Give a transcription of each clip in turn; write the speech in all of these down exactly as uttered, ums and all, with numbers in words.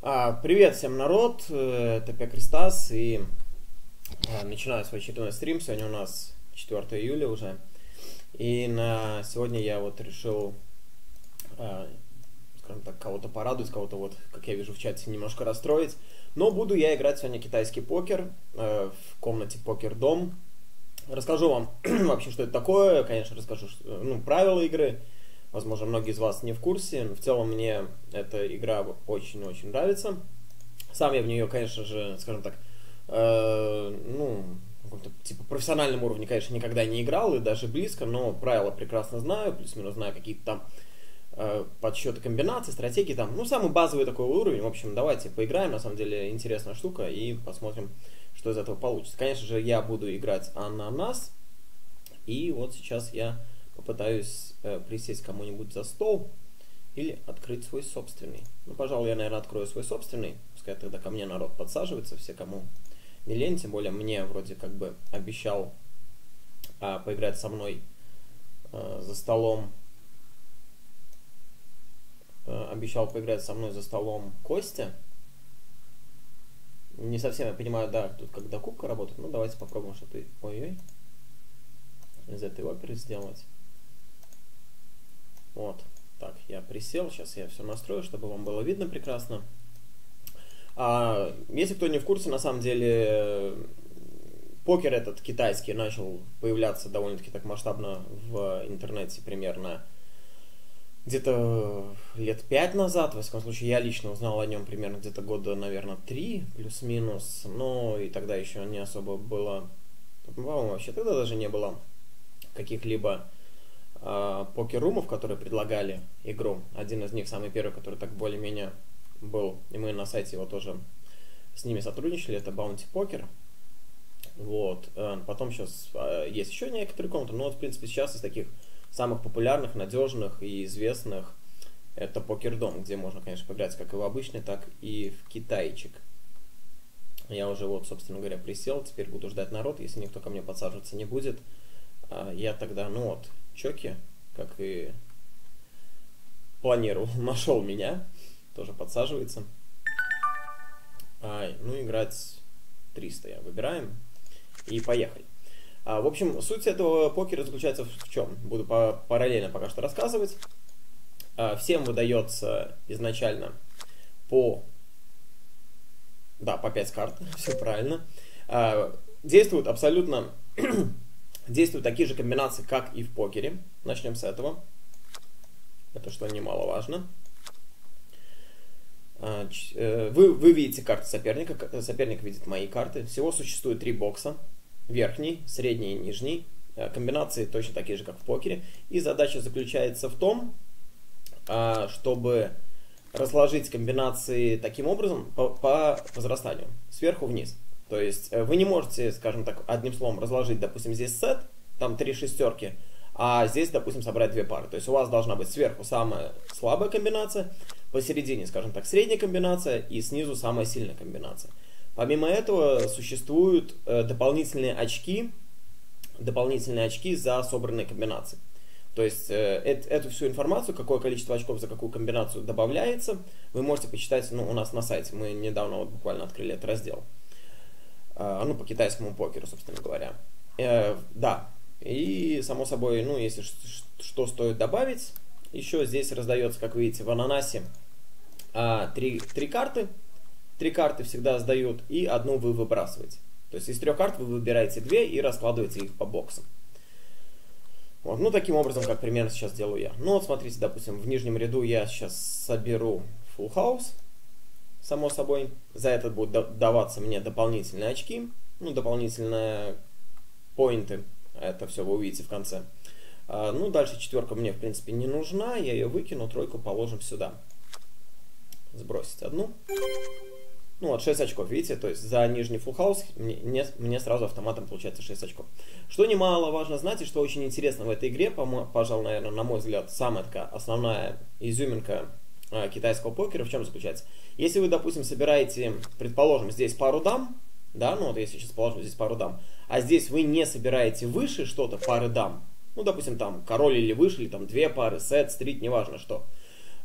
А, Привет всем, народ, э, это Пек Кристас, и а, начинаю свой очередной стрим. Сегодня у нас четвёртое июля уже, и на сегодня я вот решил, а, скажем так, кого-то порадовать, кого-то вот, как я вижу в чате, немножко расстроить. Но буду я играть сегодня китайский покер э, в комнате Покер Дом. Расскажу вам вообще, что это такое, конечно, расскажу ну, правила игры. Возможно, многие из вас не в курсе, но в целом мне эта игра очень-очень нравится. Сам я в нее, конечно же, скажем так, э, ну, каком-то типа профессиональном уровне, конечно, никогда не играл и даже близко, но правила прекрасно знаю, плюс-минус знаю какие-то там э, подсчеты комбинаций, стратегии там, ну, самый базовый такой уровень. В общем, давайте поиграем, на самом деле интересная штука, и посмотрим, что из этого получится. Конечно же, я буду играть ананас, и вот сейчас я попытаюсь э, присесть кому-нибудь за стол или открыть свой собственный. Ну, пожалуй, я, наверное, открою свой собственный. Пускай тогда ко мне народ подсаживается, все, кому не лень. Тем более мне вроде как бы обещал э, поиграть со мной э, за столом. Э, обещал поиграть со мной за столом Костя. Не совсем я понимаю, да, тут когда кубка работает. Ну, давайте попробуем что-то... Ой-ой. Из этой оперы сделать. Вот, так, я присел, сейчас я все настрою, чтобы вам было видно прекрасно. А, если кто не в курсе, на самом деле, покер этот китайский начал появляться довольно-таки так масштабно в интернете примерно где-то лет пять назад. Во всяком случае, я лично узнал о нем примерно где-то года, наверное, три, плюс-минус. Но и тогда еще не особо было, по-моему, вообще тогда даже не было каких-либо покер-румов, которые предлагали игру. Один из них, самый первый, который так более-менее был, и мы на сайте его тоже с ними сотрудничали, это Bounty Poker. Вот. Потом сейчас есть еще некоторые комнаты, но вот, в принципе, сейчас из таких самых популярных, надежных и известных это Покер Дом, где можно, конечно, поиграть как и в обычный, так и в китайчик. Я уже вот, собственно говоря, присел, теперь буду ждать народ, если никто ко мне подсаживаться не будет. Я тогда, ну вот, Чоки, как и планировал, нашел меня, тоже подсаживается. А, ну, играть триста я выбираем. И поехали. А, в общем, суть этого покера заключается в чем? Буду по параллельно пока что рассказывать. А, всем выдается изначально по... Да, по пять карт, все правильно. А, действуют абсолютно... Действуют такие же комбинации, как и в покере. Начнем с этого. Это что немаловажно. Вы, вы видите карты соперника. Соперник видит мои карты. Всего существует три бокса. Верхний, средний и нижний. Комбинации точно такие же, как в покере. И задача заключается в том, чтобы разложить комбинации таким образом по, по возрастанию. Сверху вниз. То есть вы не можете, скажем так, одним словом разложить, допустим, здесь сет, там три шестерки, а здесь, допустим, собрать две пары. То есть у вас должна быть сверху самая слабая комбинация, посередине, скажем так, средняя комбинация и снизу самая сильная комбинация. Помимо этого существуют э, дополнительные очки, дополнительные очки за собранные комбинации. То есть э, э, эту всю информацию, какое количество очков за какую комбинацию добавляется, вы можете почитать, ну, у нас на сайте. Мы недавно вот буквально открыли этот раздел. Ну, по китайскому покеру, собственно говоря. Э, да, и, само собой, ну, если что стоит добавить, еще здесь раздается, как видите, в ананасе а, три, три карты. Три карты всегда сдают, и одну вы выбрасываете. То есть из трех карт вы выбираете две и раскладываете их по боксам. Вот, ну, таким образом, как примерно сейчас делаю я. Ну, вот смотрите, допустим, в нижнем ряду я сейчас соберу full house. Само собой, за это будут даваться мне дополнительные очки, ну, дополнительные поинты, это все вы увидите в конце. А, ну, дальше четверка мне, в принципе, не нужна, я ее выкину, тройку положим сюда. Сбросить одну. Ну, вот шесть очков, видите, то есть за нижний full house мне, мне сразу автоматом получается шесть очков. Что немаловажно знать, и что очень интересно в этой игре, пожалуй, наверное, на мой взгляд, самая такая основная изюминка китайского покера в чем заключается? Если вы, допустим, собираете, предположим, здесь пару дам, да, ну вот если сейчас положу здесь пару дам, а здесь вы не собираете выше что-то пары дам, ну, допустим, там король или выше, или там две пары, сет, стрит, неважно что,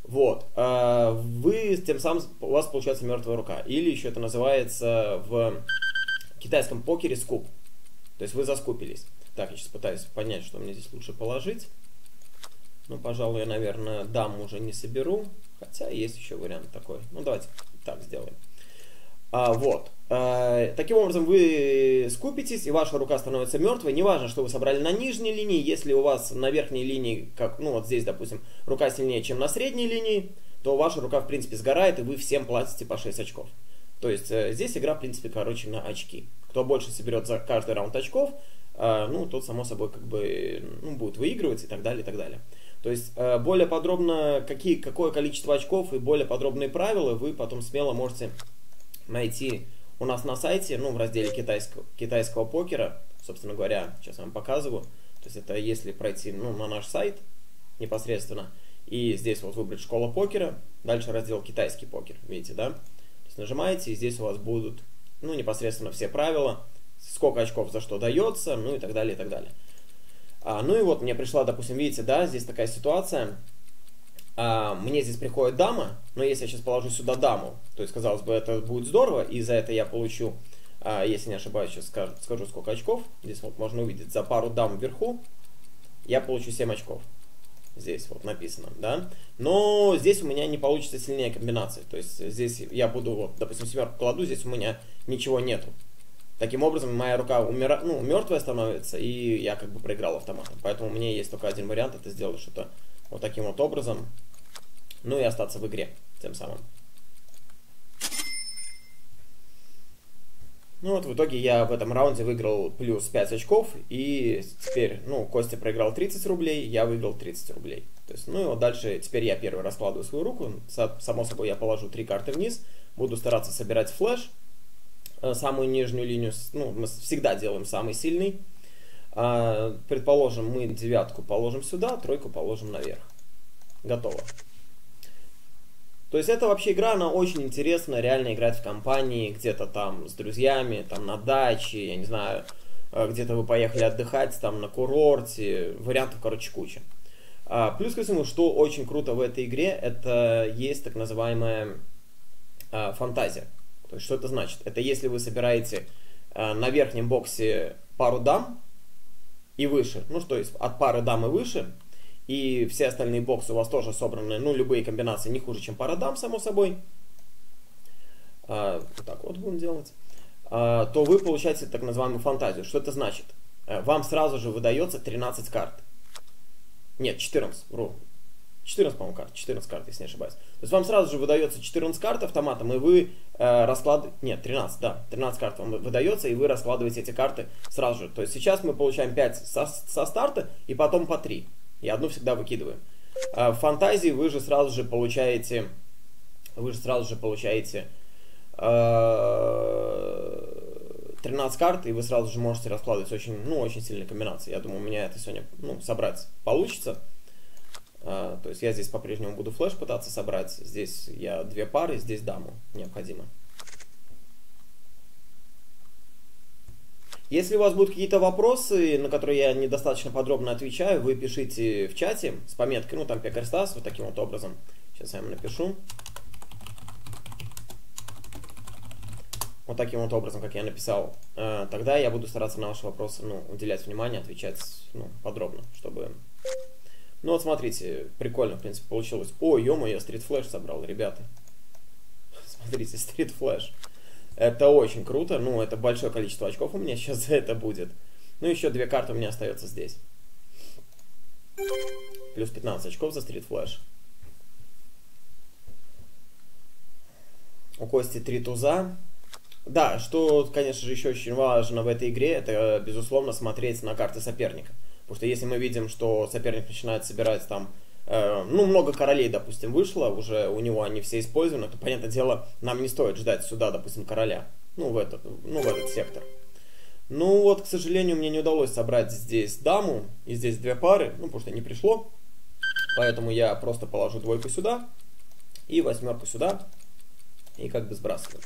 Вот. А, вы тем самым, у вас получается мертвая рука. Или еще это называется в китайском покере скуп. То есть вы заскупились. Так, я сейчас пытаюсь понять, что мне здесь лучше положить. Ну, пожалуй, я, наверное, дам уже не соберу. Хотя есть еще вариант такой. Ну, давайте так сделаем. А, вот. А, таким образом, вы скупитесь, и ваша рука становится мертвой. Неважно, что вы собрали на нижней линии. Если у вас на верхней линии, как, ну, вот здесь, допустим, рука сильнее, чем на средней линии, то ваша рука, в принципе, сгорает, и вы всем платите по шесть очков. То есть, здесь игра, в принципе, короче, на очки. Кто больше соберет за каждый раунд очков, ну, тот, само собой, как бы, ну, будет выигрывать и так далее, и так далее. То есть, более подробно, какие, какое количество очков и более подробные правила вы потом смело можете найти у нас на сайте, ну, в разделе китайского, китайского покера, собственно говоря, сейчас я вам показываю. То есть, это если пройти, ну, на наш сайт непосредственно, и здесь вот выбрать школа покера, дальше раздел китайский покер, видите, да? То есть, нажимаете, и здесь у вас будут, ну, непосредственно все правила, сколько очков за что дается, ну и так далее, и так далее. А, ну и вот мне пришла, допустим, видите, да, здесь такая ситуация. А, мне здесь приходит дама, но если я сейчас положу сюда даму, то есть, казалось бы, это будет здорово, и за это я получу, а, если не ошибаюсь, сейчас скажу, скажу сколько очков. Здесь вот можно увидеть, за пару дам вверху я получу семь очков. Здесь вот написано, да. Но здесь у меня не получится сильнее комбинации. То есть здесь я буду, вот, допустим, семерку кладу, здесь у меня ничего нету. Таким образом, моя рука умира... ну, мертвая становится, и я как бы проиграл автоматом. Поэтому у меня есть только один вариант, это сделать что-то вот таким вот образом. Ну и остаться в игре тем самым. Ну вот в итоге я в этом раунде выиграл плюс пять очков, и теперь, ну, Костя проиграл тридцать рублей, я выиграл тридцать рублей. То есть, ну и вот дальше, теперь я первый раскладываю свою руку, само собой я положу три карты вниз, буду стараться собирать флеш, самую нижнюю линию, ну, мы всегда делаем самый сильный. Предположим, мы девятку положим сюда, тройку положим наверх. Готово. То есть это вообще игра, она очень интересна, реально играть в компании, где-то там с друзьями, там на даче, я не знаю, где-то вы поехали отдыхать, там на курорте, вариантов, короче, куча. А, плюс ко всему, что очень круто в этой игре, это есть так называемая а, фантазия. То есть что это значит? Это если вы собираете а, на верхнем боксе пару дам и выше, ну что есть от пары дам и выше, и все остальные боксы у вас тоже собраны, ну, любые комбинации не хуже, чем пара дам, само собой. А, вот так вот будем делать. А, то вы получаете так называемую фантазию. Что это значит? А, вам сразу же выдается тринадцать карт. Нет, четырнадцать. Вру. четырнадцать, по-моему, карт. четырнадцать карт, если не ошибаюсь. То есть вам сразу же выдается четырнадцать карт автоматом, и вы э, раскладываете... Нет, тринадцать, да. тринадцать карт вам выдается, и вы раскладываете эти карты сразу же. То есть сейчас мы получаем пять со, со старта, и потом по три. И одну всегда выкидываем. А в фантазии вы же сразу же получаете, вы же сразу же получаете э, тринадцать карт, и вы сразу же можете раскладывать очень, ну, очень сильные комбинации. Я думаю, у меня это сегодня, ну, собрать получится. А, то есть я здесь по-прежнему буду флеш пытаться собрать. Здесь я две пары, здесь даму необходимо. Если у вас будут какие-то вопросы, на которые я недостаточно подробно отвечаю, вы пишите в чате с пометкой, ну там Пекарстас, вот таким вот образом. Сейчас я вам напишу. Вот таким вот образом, как я написал. Тогда я буду стараться на ваши вопросы, ну, уделять внимание, отвечать, ну, подробно, чтобы... Ну вот смотрите, прикольно, в принципе, получилось. О, ё-моё, стрит флэш собрал, ребята. Смотрите, стрит флэш. Это очень круто, ну, это большое количество очков у меня сейчас за это будет. Ну, еще две карты у меня остается здесь. Плюс пятнадцать очков за стрит флэш. У Кости три туза. Да, что, конечно же, еще очень важно в этой игре, это, безусловно, смотреть на карты соперника. Потому что если мы видим, что соперник начинает собирать там, э, ну, много королей, допустим, вышло, уже у него они все использованы, то, понятное дело, нам не стоит ждать сюда, допустим, короля. Ну, в этот, ну, в этот сектор. Ну, вот, к сожалению, мне не удалось собрать здесь даму, и здесь две пары, ну, потому что не пришло. Поэтому я просто положу двойку сюда, и восьмерку сюда, и как бы сбрасываю.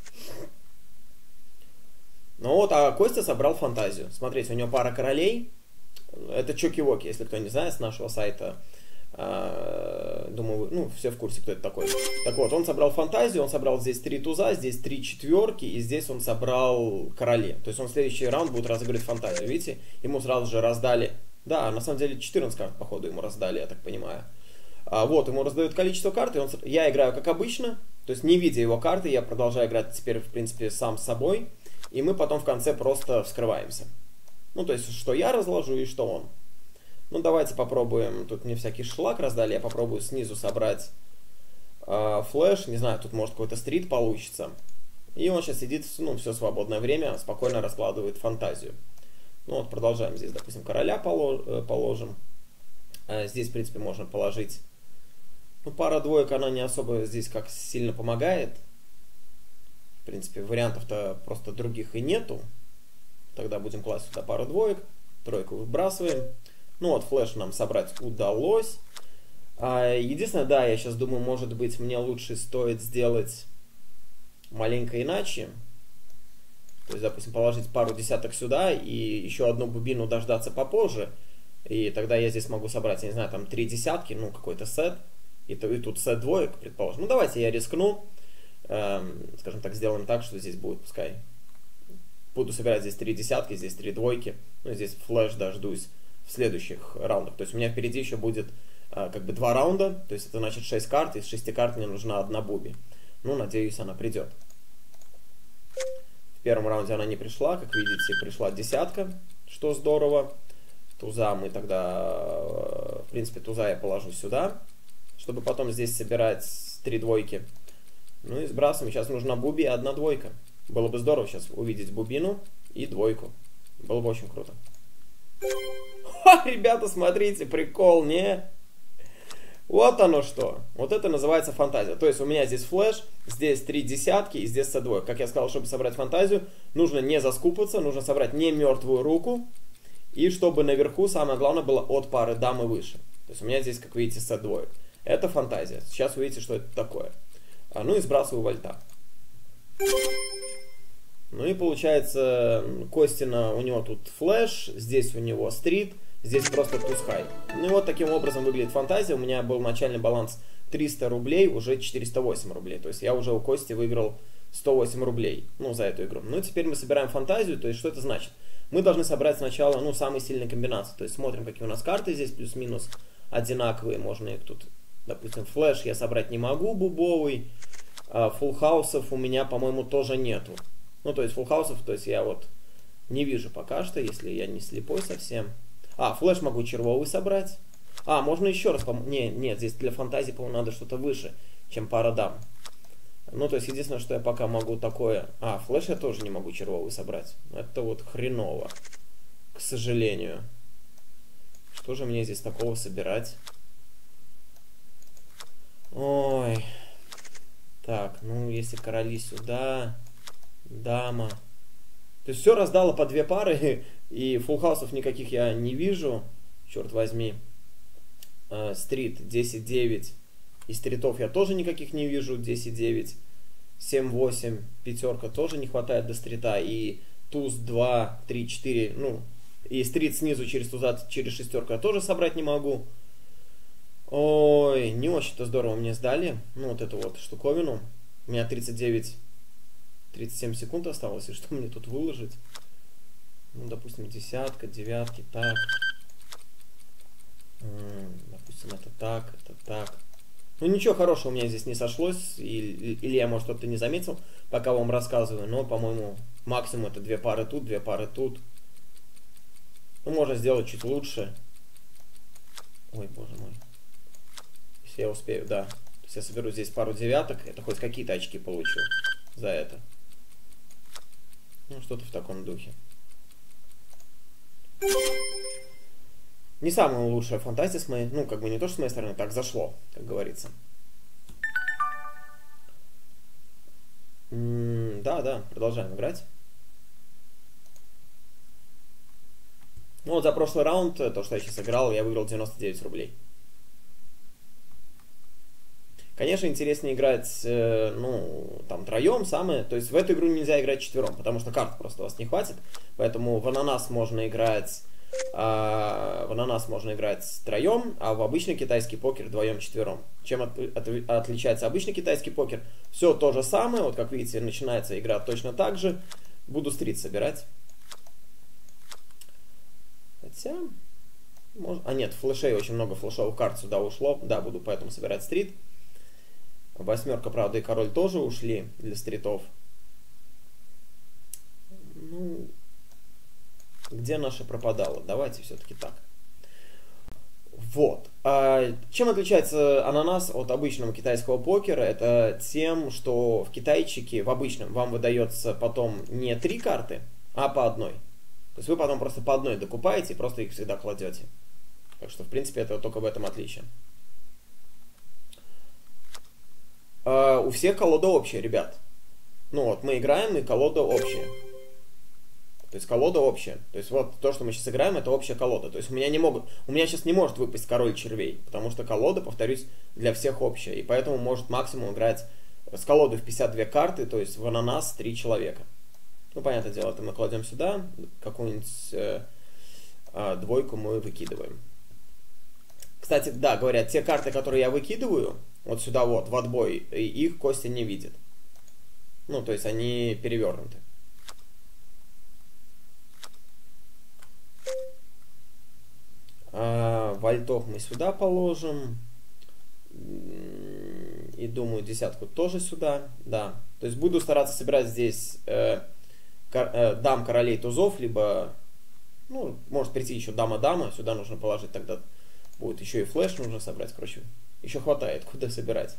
Ну вот, а Костя собрал фантазию. Смотрите, у него пара королей. Это Чоки-Воки, если кто не знает, с нашего сайта. А, думаю, ну, все в курсе, кто это такой. Так вот, он собрал фантазию, он собрал здесь три туза, здесь три четверки, и здесь он собрал короли. То есть он в следующий раунд будет разыгрывать фантазию, видите? Ему сразу же раздали... Да, на самом деле четырнадцать карт, походу, ему раздали, я так понимаю. А, вот, ему раздают количество карт, и он... я играю как обычно, то есть не видя его карты, я продолжаю играть теперь, в принципе, сам с собой, и мы потом в конце просто вскрываемся. Ну, то есть, что я разложу и что он. Ну, давайте попробуем. Тут мне всякий шлак раздали. Я попробую снизу собрать э, флеш. Не знаю, тут может какой-то стрит получится. И он сейчас сидит, ну, все свободное время, спокойно раскладывает фантазию. Ну, вот продолжаем. Здесь, допустим, короля положим. А здесь, в принципе, можно положить... Ну, пара двоек, она не особо здесь как сильно помогает. В принципе, вариантов-то просто других и нету. Тогда будем класть сюда пару двоек. Тройку выбрасываем. Ну вот, флеш нам собрать удалось. А, единственное, да, я сейчас думаю, может быть, мне лучше стоит сделать маленько иначе. То есть, допустим, положить пару десяток сюда и еще одну бубину дождаться попозже. И тогда я здесь могу собрать, я не знаю, там три десятки, ну, какой-то сет. И, то, и тут сет двоек, предположим. Ну, давайте я рискну. Эм, скажем так, сделаем так, что здесь будет, пускай... Буду собирать здесь три десятки, здесь три двойки. Ну, здесь флеш дождусь в следующих раундах. То есть у меня впереди еще будет а, как бы два раунда. То есть это значит шесть карт. Из шести карт мне нужна одна буби. Ну, надеюсь, она придет. В первом раунде она не пришла. Как видите, пришла десятка, что здорово. Туза мы тогда... В принципе, туза я положу сюда, чтобы потом здесь собирать три двойки. Ну и сбрасываем. Сейчас нужна буби и одна двойка. Было бы здорово сейчас увидеть бубину и двойку. Было бы очень круто. Ха, ребята, смотрите, прикол, не? Вот оно что. Вот это называется фантазия. То есть у меня здесь флеш, здесь три десятки и здесь сет двоек. Как я сказал, чтобы собрать фантазию, нужно не заскупаться, нужно собрать не мертвую руку. И чтобы наверху, самое главное, было от пары дам и выше. То есть у меня здесь, как видите, сет двоек. Это фантазия. Сейчас увидите, что это такое. А, ну и сбрасываю вольта. Ну и получается, Костина, у него тут флеш, здесь у него стрит, здесь просто туз-хай. Ну и вот таким образом выглядит фантазия. У меня был начальный баланс триста рублей, уже четыреста восемь рублей. То есть я уже у Кости выиграл сто восемь рублей, ну, за эту игру. Ну, теперь мы собираем фантазию, то есть что это значит? Мы должны собрать сначала, ну, самые сильные комбинации. То есть смотрим, какие у нас карты здесь плюс-минус одинаковые. Можно их тут, допустим, флеш я собрать не могу, бубовый. Фулл-хаусов у меня, по-моему, тоже нету. Ну, то есть фулл-хаусов, то есть я вот не вижу пока что, если я не слепой совсем. А, флеш могу червовый собрать. А, можно еще раз, по не, нет, здесь для фантазии, по-моему, надо что-то выше, чем пара дам. Ну, то есть единственное, что я пока могу такое... А, флеш я тоже не могу червовый собрать. Это вот хреново, к сожалению. Что же мне здесь такого собирать? Ой... Так, ну если короли сюда, дама. То есть все раздало по две пары, и фулл-хаусов никаких я не вижу. Черт возьми. Э, стрит десять девять. И стритов я тоже никаких не вижу. десять девять. семь восемь. Пятерка тоже не хватает до стрита. И туз два, три, четыре. Ну, и стрит снизу через туза, через шестерку я тоже собрать не могу. Ой, не очень-то здорово мне сдали. Ну, вот эту вот штуковину. У меня тридцать девять, тридцать семь секунд осталось. И что мне тут выложить? Ну, допустим, десятка, девятки, так. Допустим, это так, это так. Ну, ничего хорошего у меня здесь не сошлось. Или, или я, может, что-то не заметил, пока вам рассказываю. Но, по-моему, максимум это две пары тут, две пары тут. Ну, можно сделать чуть лучше. Ой, боже мой. Если я успею, да. То есть я соберу здесь пару девяток, это хоть какие-то очки получу за это. Ну, что-то в таком духе. Не самая лучшая фантазия с моей... Ну, как бы не то, что с моей стороны, так зашло, как говорится. М-м, да, да, продолжаем играть. Ну, вот за прошлый раунд, то, что я сейчас играл, я выиграл девяносто девять рублей. Конечно, интереснее играть, э, ну, там, троем самое. То есть в эту игру нельзя играть четвером, потому что карт просто у вас не хватит. Поэтому в ананас можно играть А в ананас можно играть втроем, а в обычный китайский покер вдвоем-четвером. Чем от, от, отличается обычный китайский покер? Все то же самое, вот как видите, начинается игра точно так же. Буду стрит собирать. Хотя... Может... А нет, флешей, очень много флешовых карт сюда ушло. Да, буду поэтому собирать стрит. Восьмерка, правда, и король тоже ушли для стритов. Ну, где наша пропадала? Давайте все-таки так. Вот. А чем отличается ананас от обычного китайского покера? Это тем, что в китайчике, в обычном, вам выдается потом не три карты, а по одной. То есть вы потом просто по одной докупаете и просто их всегда кладете. Так что, в принципе, это только в этом отличие. Uh, у всех колода общая, ребят. Ну вот, мы играем, и колода общая. То есть колода общая. То есть вот то, что мы сейчас играем, это общая колода. То есть у меня не могут, у меня сейчас не может выпасть король червей, потому что колода, повторюсь, для всех общая. И поэтому может максимум играть с колодой в пятьдесят две карты, то есть в ананас три человека. Ну, понятное дело, это мы кладем сюда, какую-нибудь э, э, двойку мы выкидываем. Кстати, да, говорят, те карты, которые я выкидываю, вот сюда вот, в отбой, их Костя не видит. Ну, то есть они перевернуты. А, вальтов мы сюда положим. И думаю, десятку тоже сюда. Да. То есть буду стараться собирать здесь э, кор, э, дам, королей, тузов, либо, ну, может прийти еще дама-дама. Сюда нужно положить тогда. Будет еще и флеш нужно собрать, короче. Еще хватает, куда собирать.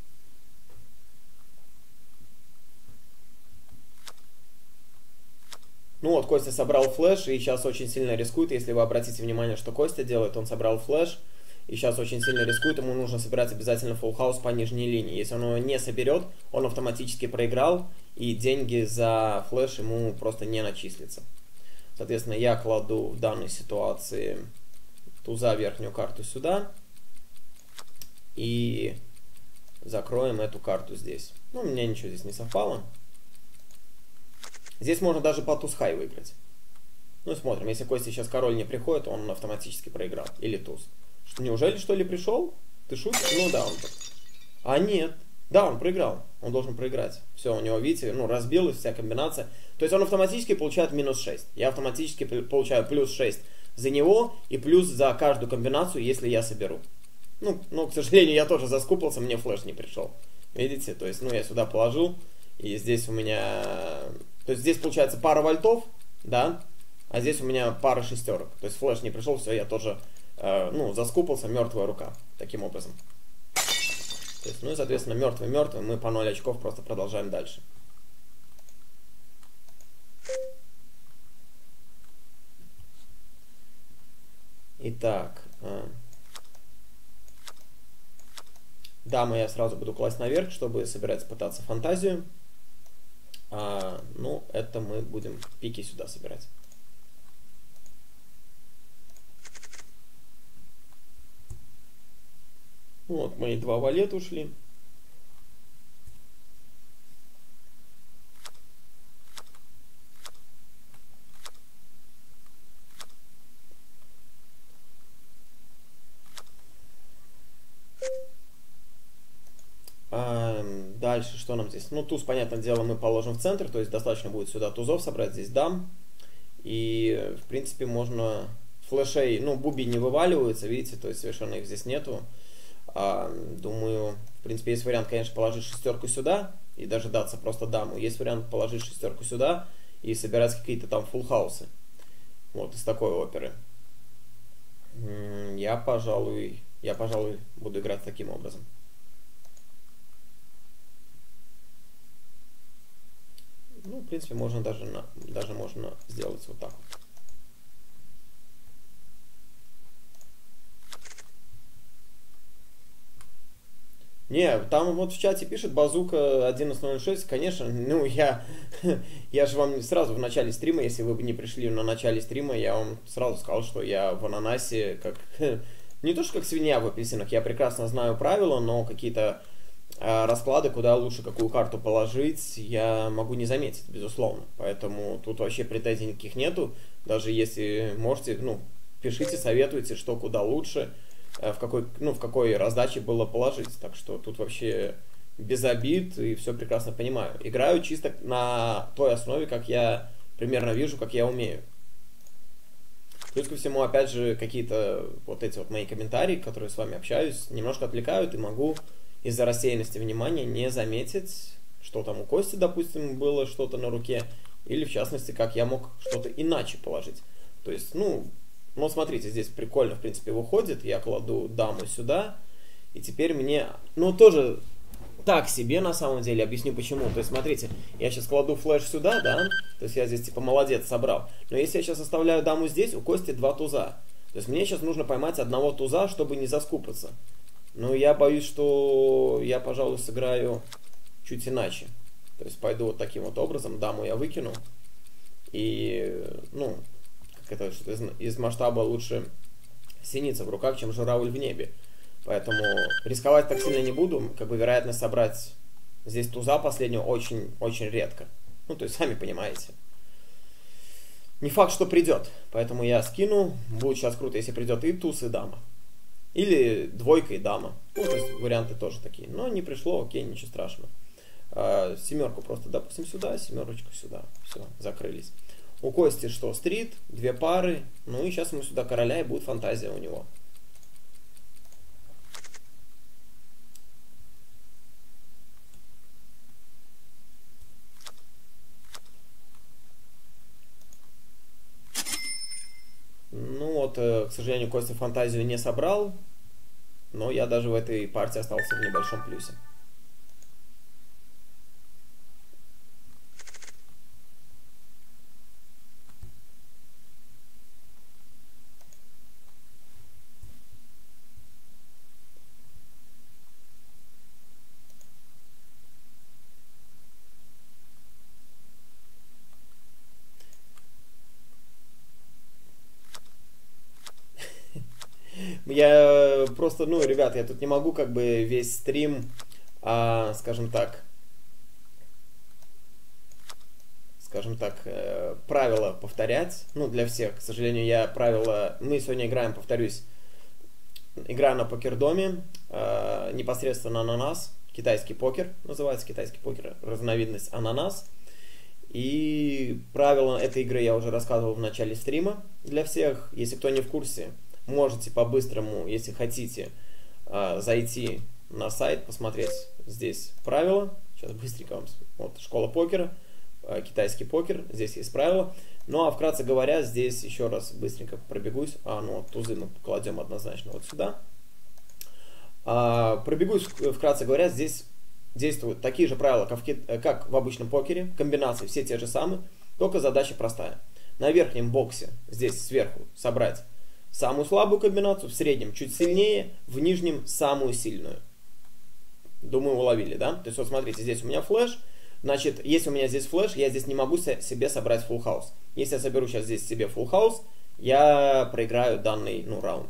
Ну вот, Костя собрал флеш, и сейчас очень сильно рискует. Если вы обратите внимание, что Костя делает, он собрал флеш, и сейчас очень сильно рискует. Ему нужно собирать обязательно фулл хаус по нижней линии. Если он его не соберет, он автоматически проиграл, и деньги за флеш ему просто не начислятся. Соответственно, я кладу в данной ситуации туза, верхнюю карту сюда. И закроем эту карту здесь. Ну, у меня ничего здесь не совпало. Здесь можно даже по туз хай выиграть. Ну, смотрим. Если Костя сейчас король не приходит, он автоматически проиграл. Или туз. Что, неужели, что ли, пришел? Ты шутишь? Ну, да, он... А, нет. Да, он проиграл. Он должен проиграть. Все, у него, видите, ну, разбилась вся комбинация. То есть он автоматически получает минус шесть. Я автоматически получаю плюс шесть за него и плюс за каждую комбинацию, если я соберу. Ну, ну, к сожалению, я тоже заскупился, мне флеш не пришел. Видите? То есть, ну, я сюда положил, и здесь у меня... То есть, здесь получается пара вольтов, да, а здесь у меня пара шестерок. То есть, флеш не пришел, все, я тоже, э, ну, заскупился, мертвая рука, таким образом. То есть, ну, и, соответственно, мертвый-мертвый, мы по ноль очков просто продолжаем дальше. Итак... Э, дамы я сразу буду класть наверх, чтобы собирать, пытаться фантазию. А, ну, это мы будем пики сюда собирать. Вот, мои два валета ушли. Дальше, что нам здесь? Ну, туз, понятное дело, мы положим в центр, то есть достаточно будет сюда тузов собрать, здесь дам. И, в принципе, можно флешей, ну, буби не вываливаются, видите, то есть совершенно их здесь нету. А, думаю, в принципе, есть вариант, конечно, положить шестерку сюда и дожидаться просто даму. Есть вариант положить шестерку сюда и собирать какие-то там фулл-хаусы. Вот, из такой оперы. Я, пожалуй, я, пожалуй, буду играть таким образом. Ну, в принципе, можно даже, на, даже можно сделать вот так вот. Не, там вот в чате пишет базука одиннадцать ноль шесть, конечно, ну я, я же вам сразу в начале стрима, если вы бы не пришли на начале стрима, я вам сразу сказал, что я в ананасе как, не то что как свинья в апельсинах, я прекрасно знаю правила, но какие-то А расклады, куда лучше какую карту положить, я могу не заметить, безусловно. Поэтому тут вообще претензий никаких нету. Даже если можете, ну, пишите, советуйте, что куда лучше, в какой, ну, в какой раздаче было положить. Так что тут вообще без обид и все прекрасно понимаю. Играю чисто на той основе, как я примерно вижу, как я умею. Плюс ко всему, опять же, какие-то вот эти вот мои комментарии, которые с вами общаюсь, немножко отвлекают и могу из-за рассеянности внимания не заметить, что там у Кости, допустим, было что-то на руке, или в частности, как я мог что-то иначе положить. То есть, ну, ну, смотрите, здесь прикольно, в принципе, выходит, я кладу даму сюда, и теперь мне, ну, тоже так себе, на самом деле, объясню почему. То есть, смотрите, я сейчас кладу флеш сюда, да, то есть я здесь, типа, молодец, собрал, но если я сейчас оставляю даму здесь, у Кости два туза, то есть мне сейчас нужно поймать одного туза, чтобы не заскупаться. Но я боюсь, что я, пожалуй, сыграю чуть иначе. То есть пойду вот таким вот образом, даму я выкину. И, ну, как это, что из, из масштаба лучше синица в руках, чем журавль в небе. Поэтому рисковать так сильно не буду. Как бы вероятность собрать здесь туза последнего очень-очень редко. Ну, то есть, сами понимаете. Не факт, что придет. Поэтому я скину. Будет сейчас круто, если придет и туз, и дама. Или двойка и дама. Ну, то есть варианты тоже такие. Но не пришло, окей, ничего страшного. А, семерку просто, допустим, сюда, семерочку сюда. Все, закрылись. У Кости что? Стрит, две пары. Ну и сейчас ему сюда короля, и будет фантазия у него. Ну вот, к сожалению, Костя фантазию не собрал. Но я даже в этой партии остался в небольшом плюсе. Я просто, ну, ребят, я тут не могу как бы весь стрим, а, скажем так, скажем так, э, правила повторять, ну, для всех. К сожалению, я правила, мы сегодня играем, повторюсь, играем на покердоме, э, непосредственно ананас, китайский покер, называется китайский покер, разновидность ананас. И правила этой игры я уже рассказывал в начале стрима для всех. Если кто не в курсе, можете по-быстрому, если хотите, зайти на сайт, посмотреть здесь правила. Сейчас быстренько вам. Вот школа покера, китайский покер, здесь есть правила. Ну а вкратце говоря, здесь еще раз быстренько пробегусь. А, ну вот тузы мы кладем однозначно вот сюда. А, пробегусь вкратце говоря, здесь действуют такие же правила, как в, как в обычном покере. Комбинации все те же самые, только задача простая. На верхнем боксе, здесь сверху, собрать самую слабую комбинацию, в среднем чуть сильнее, в нижнем самую сильную. Думаю, уловили, да? То есть вот смотрите, здесь у меня флеш. Значит, если у меня здесь флеш, я здесь не могу себе собрать full house. Если я соберу сейчас здесь себе full house, я проиграю данный, ну, раунд.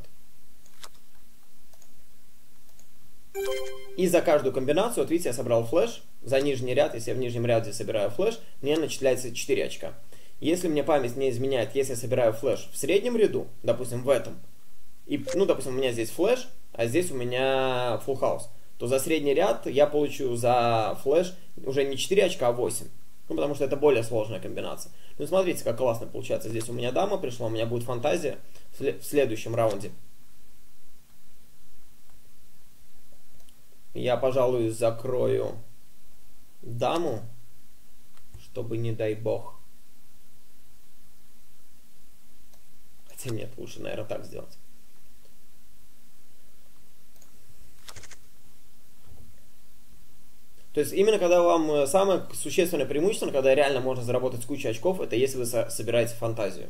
И за каждую комбинацию, вот видите, я собрал флеш. За нижний ряд, если я в нижнем ряде собираю флеш, мне начисляется четыре очка. Если мне память не изменяет, если я собираю флеш в среднем ряду, допустим, в этом, и, ну, допустим, у меня здесь флеш, а здесь у меня full house, то за средний ряд я получу за флеш уже не четыре очка, а восемь. Ну, потому что это более сложная комбинация. Ну, смотрите, как классно получается. Здесь у меня дама пришла, у меня будет фантазия в следующем раунде. Я, пожалуй, закрою даму, чтобы, не дай бог. Хотя нет, лучше, наверное, так сделать. То есть именно когда вам самое существенное преимущество, когда реально можно заработать кучу очков, это если вы собираете фантазию.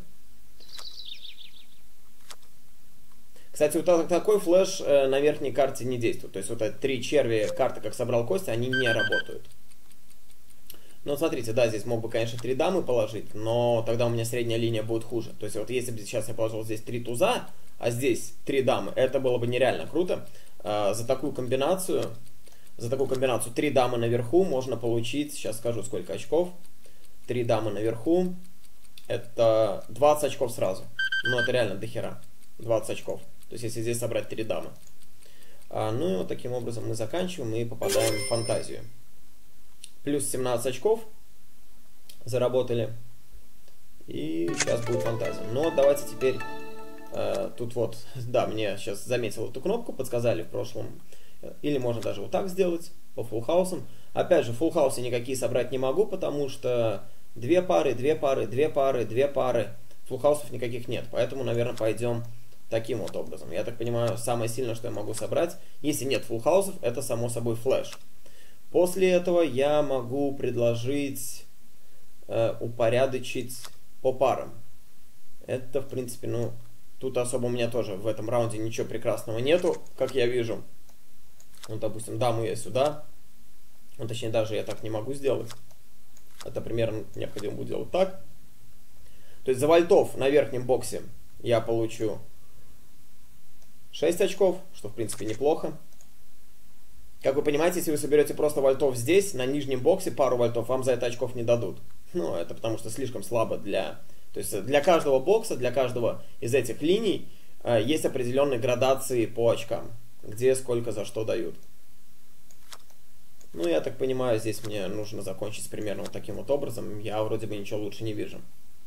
Кстати, вот такой флеш на верхней карте не действует. То есть вот эти три черви карты, как собрал Костя, они не работают. Ну, смотрите, да, здесь мог бы, конечно, три дамы положить, но тогда у меня средняя линия будет хуже. То есть вот если бы сейчас я положил здесь три туза, а здесь три дамы, это было бы нереально круто. За такую комбинацию за такую комбинацию три дамы наверху можно получить, сейчас скажу сколько очков. три дамы наверху, это двадцать очков сразу. Ну, это реально дохера. двадцать очков. То есть, если здесь собрать три дамы. А, ну, и вот таким образом мы заканчиваем и попадаем в фантазию. Плюс семнадцать очков заработали. И сейчас будет фантазия. Но давайте теперь... Э, тут вот, да, мне сейчас заметил эту кнопку, подсказали в прошлом. Или можно даже вот так сделать, по фулл-хаусам. Опять же, в фулл-хаусе никакие собрать не могу, потому что две пары, две пары, две пары, две пары. Фулл-хаусов никаких нет. Поэтому, наверное, пойдем таким вот образом. Я так понимаю, самое сильное, что я могу собрать, если нет фулл-хаусов, это само собой флэш. После этого я могу предложить э, упорядочить по парам. Это, в принципе, ну, тут особо у меня тоже в этом раунде ничего прекрасного нету, как я вижу. Ну, допустим, даму я сюда. Ну, точнее, даже я так не могу сделать. Это примерно необходимо будет делать так. То есть за вальтов на верхнем боксе я получу шесть очков, что, в принципе, неплохо. Как вы понимаете, если вы соберете просто вальтов здесь, на нижнем боксе пару вальтов, вам за это очков не дадут. Ну, это потому что слишком слабо для... То есть для каждого бокса, для каждого из этих линий э, есть определенные градации по очкам, где сколько за что дают. Ну, я так понимаю, здесь мне нужно закончить примерно вот таким вот образом. Я вроде бы ничего лучше не вижу.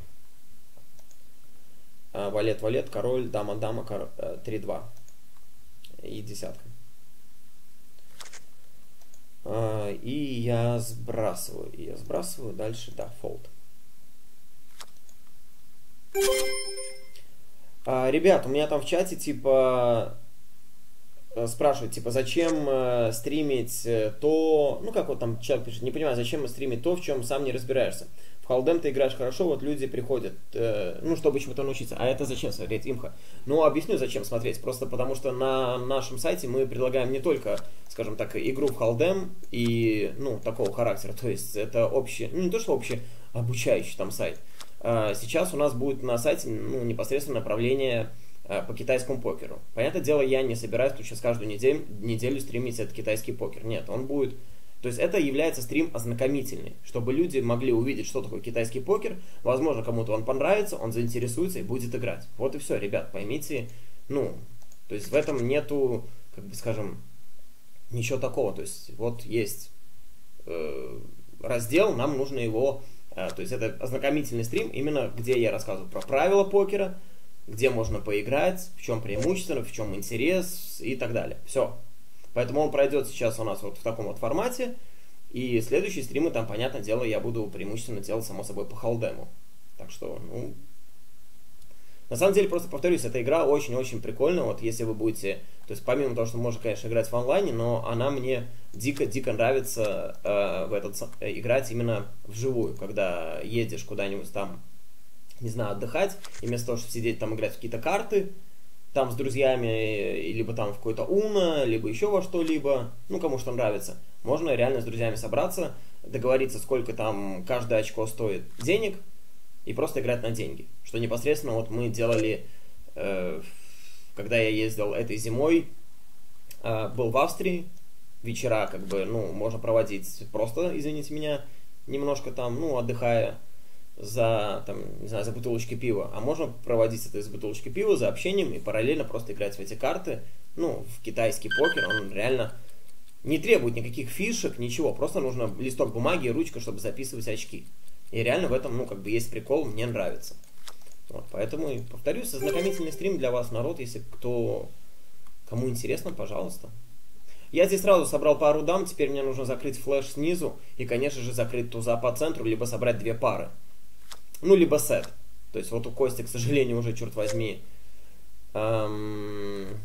Э, валет, валет, король, дама, дама, кор... э, три-два. И десятка. Э, и я сбрасываю. И я сбрасываю. Дальше, да, фолд. А, ребят, у меня там в чате типа спрашивают, типа, зачем э, стримить э, то, ну как вот там человек пишет, не понимаю, зачем стримить то, в чем сам не разбираешься. В Халдем ты играешь хорошо, вот люди приходят, э, ну чтобы чему-то научиться. А это зачем смотреть, Имха? Ну объясню, зачем смотреть. Просто потому что на нашем сайте мы предлагаем не только, скажем так, игру в Халдем и, ну, такого характера. То есть это общий, ну не то что общий, обучающий там сайт. Сейчас у нас будет на сайте, ну, непосредственно направление э, по китайскому покеру. Понятное дело, я не собираюсь тут сейчас каждую неделю, неделю стримить этот китайский покер. Нет, он будет... То есть это является стрим ознакомительный, чтобы люди могли увидеть, что такое китайский покер. Возможно, кому-то он понравится, он заинтересуется и будет играть. Вот и все, ребят, поймите. Ну, то есть в этом нету, как бы скажем, ничего такого. То есть вот есть э, раздел, нам нужно его... То есть это ознакомительный стрим, именно где я рассказываю про правила покера, где можно поиграть, в чем преимущество, в чем интерес и так далее. Все. Поэтому он пройдет сейчас у нас вот в таком вот формате. И следующие стримы там, понятное дело, я буду преимущественно делать, само собой, по халдему. Так что, ну... На самом деле, просто повторюсь, эта игра очень-очень прикольная. Вот если вы будете... То есть помимо того, что можно, конечно, играть в онлайне, но она мне дико-дико нравится э, в этот, э, играть именно вживую. Когда едешь куда-нибудь там, не знаю, отдыхать, и вместо того, чтобы сидеть там играть в какие-то карты, там с друзьями, либо там в какой-то уно, либо еще во что-либо, ну, кому что нравится, можно реально с друзьями собраться, договориться, сколько там каждое очко стоит денег, и просто играть на деньги. Что непосредственно вот мы делали, э, когда я ездил этой зимой, э, был в Австрии, вечера как бы, ну, можно проводить просто, извините меня, немножко там, ну, отдыхая за, там, не знаю, за бутылочкой пива. А можно проводить это из бутылочки пива за общением и параллельно просто играть в эти карты. Ну, в китайский покер, он реально не требует никаких фишек, ничего. Просто нужно листок бумаги и ручка, чтобы записывать очки. И реально в этом, ну, как бы есть прикол, мне нравится. Вот, поэтому, повторюсь, ознакомительный стрим для вас, народ, если кто, кому интересно, пожалуйста. Я здесь сразу собрал пару дам, теперь мне нужно закрыть флеш снизу и, конечно же, закрыть туза по центру, либо собрать две пары. Ну, либо сет. То есть вот у Кости, к сожалению, уже, черт возьми, эм...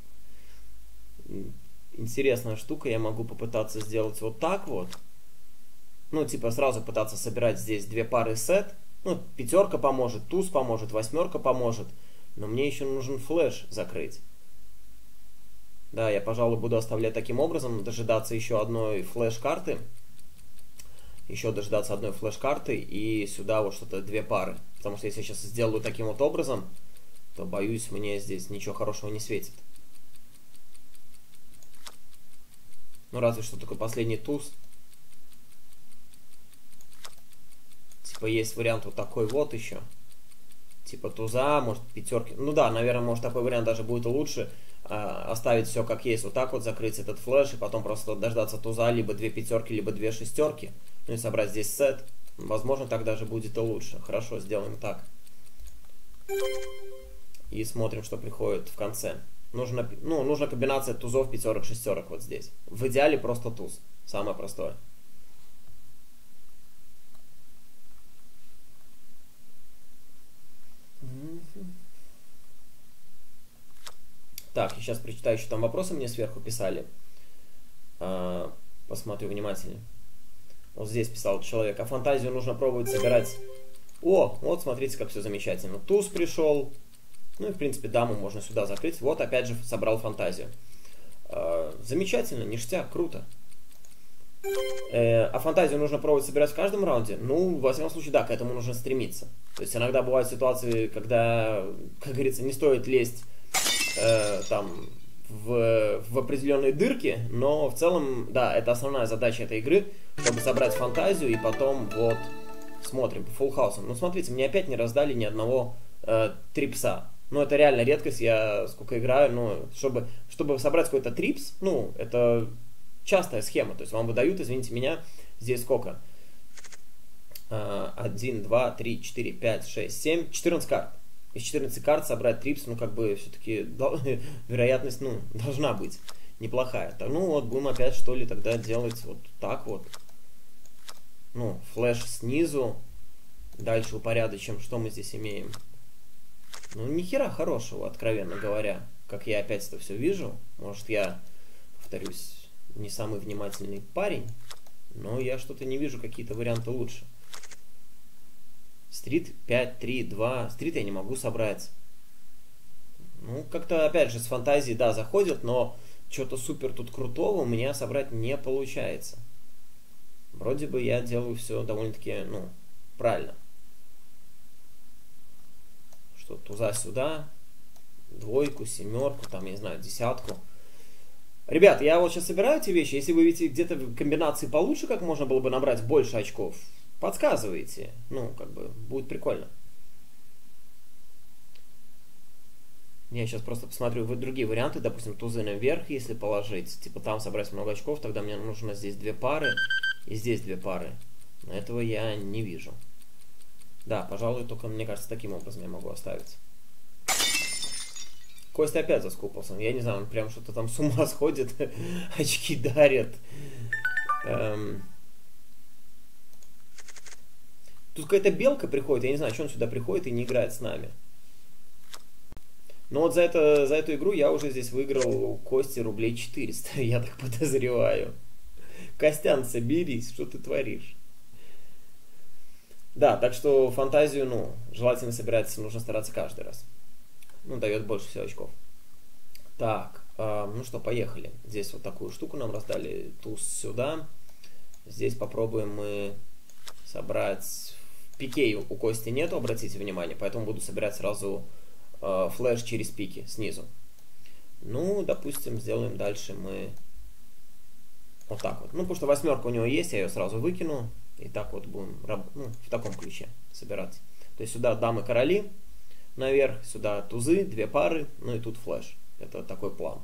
интересная штука, я могу попытаться сделать вот так вот. Ну, типа сразу пытаться собирать здесь две пары сет. Ну, пятерка поможет, туз поможет, восьмерка поможет. Но мне еще нужен флеш закрыть. Да, я, пожалуй, буду оставлять таким образом, дожидаться еще одной флеш-карты. Еще дожидаться одной флеш-карты и сюда вот что-то две пары. Потому что если я сейчас сделаю таким вот образом, то, боюсь, мне здесь ничего хорошего не светит. Ну, разве что только последний туз. Типа, есть вариант вот такой вот еще. Типа туза, может, пятерки. Ну да, наверное, может, такой вариант даже будет лучше. Э, оставить все как есть, вот так вот, закрыть этот флеш, и потом просто дождаться туза, либо две пятерки, либо две шестерки. Ну и собрать здесь сет. Возможно, так даже будет и лучше. Хорошо, сделаем так. И смотрим, что приходит в конце. Нужна, ну, нужна комбинация тузов, пятерок, шестерок вот здесь. В идеале просто туз. Самое простое. Так, я сейчас прочитаю, еще там вопросы мне сверху писали. А, посмотрю внимательнее. Вот здесь писал человек. А фантазию нужно пробовать собирать. О, вот смотрите, как все замечательно. Туз пришел. Ну и, в принципе, даму можно сюда закрыть. Вот, опять же, собрал фантазию. А, замечательно, ништяк, круто. Э, а фантазию нужно пробовать собирать в каждом раунде? Ну, во всяком случае, да, к этому нужно стремиться. То есть иногда бывают ситуации, когда, как говорится, не стоит лезть э, там в, в определенные дырки, но в целом, да, это основная задача этой игры, чтобы собрать фантазию и потом вот смотрим по фулл-хаусам. Ну, смотрите, мне опять не раздали ни одного э, трипса. Ну, это реально редкость, я сколько играю, ну, чтобы, чтобы собрать какой-то трипс, ну, это частая схема, то есть вам выдают, извините меня, здесь сколько? один, два, три, четыре, пять, шесть, семь, четырнадцать карт. Из четырнадцати карт собрать трипс, ну, как бы, все-таки вероятность, ну, должна быть неплохая. Так, ну, вот, будем опять, что ли, тогда делать вот так вот. Ну, флеш снизу. Дальше упорядочим, что мы здесь имеем. Ну, ни хера хорошего, откровенно говоря. Как я опять это все вижу. Может, я, повторюсь, не самый внимательный парень, но я что-то не вижу, какие-то варианты лучше. Стрит пять, три, два. Стрит я не могу собрать. Ну, как-то, опять же, с фантазией, да, заходит, но что-то супер тут крутого у меня собрать не получается. Вроде бы я делаю все довольно-таки, ну, правильно. Что, туза-сюда, двойку, семерку, там, я не знаю, десятку. Ребят, я вот сейчас собираю эти вещи. Если вы видите где-то комбинации получше, как можно было бы набрать больше очков, подсказывайте. Ну, как бы, будет прикольно. Я сейчас просто посмотрю другие варианты. Допустим, тузы наверх, если положить. Типа там собрать много очков, тогда мне нужно здесь две пары. И здесь две пары. Но этого я не вижу. Да, пожалуй, только, мне кажется, таким образом я могу оставить. Костя опять заскупался. Я не знаю, он прям что-то там с ума сходит. Очки дарят. Эм... Тут какая-то белка приходит. Я не знаю, что он сюда приходит и не играет с нами. Но вот за, это, за эту игру я уже здесь выиграл у Кости рублей четыреста. Я так подозреваю. Костян, соберись, что ты творишь? Да, так что фантазию, ну, желательно собирать, нужно стараться каждый раз. Ну, дает больше всего очков. Так, э, ну что, поехали. Здесь вот такую штуку нам раздали. Туз сюда. Здесь попробуем мы собрать... Пикей у Кости нету, обратите внимание, поэтому буду собирать сразу э, флеш через пики снизу. Ну, допустим, сделаем дальше мы вот так вот. Ну, потому что восьмерка у него есть, я ее сразу выкину. И так вот будем, ну, в таком ключе собирать. То есть сюда дамы короли наверх, сюда тузы, две пары, ну и тут флеш. Это такой план.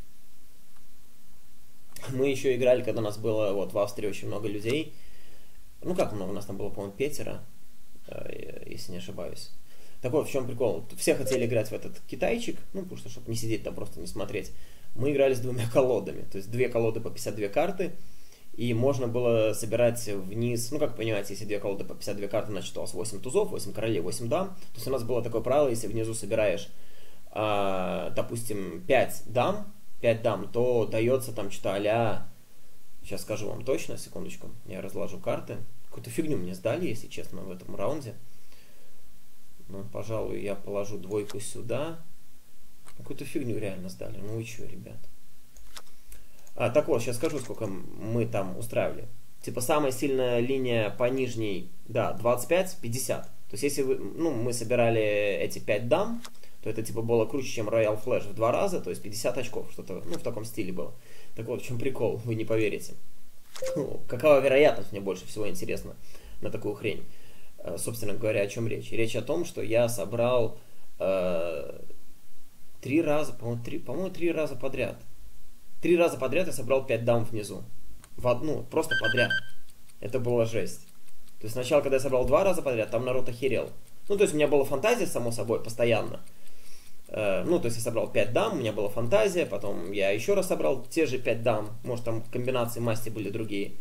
Мы еще играли, когда у нас было вот в Австрии очень много людей. Ну как много, у нас там было, по-моему, пятеро, если не ошибаюсь. Так вот, в чем прикол? Все хотели играть в этот китайчик, ну потому что, чтобы не сидеть там, просто не смотреть. Мы играли с двумя колодами, то есть две колоды по пятьдесят две карты. И можно было собирать вниз, ну как понимаете, если две колоды по пятьдесят две карты, значит у вас восемь тузов, восемь королей, восемь дам. То есть у нас было такое правило, если внизу собираешь, э, допустим, пять дам, пять дам, то дается там что-то а-ля, сейчас скажу вам точно, секундочку, я разложу карты. Какую-то фигню мне сдали, если честно, в этом раунде. Ну, пожалуй, я положу двойку сюда. Какую-то фигню реально сдали, ну и что, ребят. А, так вот, сейчас скажу, сколько мы там устраивали. Типа, самая сильная линия по нижней, да, двадцать пять, пятьдесят. То есть, если вы, ну, мы собирали эти пять дам, то это, типа, было круче, чем Royal Flash в два раза, то есть пятьдесят очков, что-то, ну, в таком стиле было. Так вот, в чем прикол, вы не поверите. Какова вероятность, мне больше всего интересно на такую хрень. Собственно говоря, о чем речь? Речь о том, что я собрал э, три раза, по-моему, три, по-моему, три раза подряд. Три раза подряд я собрал пять дам внизу. В одну, просто подряд. Это была жесть. То есть сначала, когда я собрал два раза подряд, там народ охерел. Ну, то есть у меня была фантазия, само собой, постоянно. Э, ну, то есть я собрал пять дам, у меня была фантазия, потом я еще раз собрал те же пять дам. Может, там комбинации масти были другие.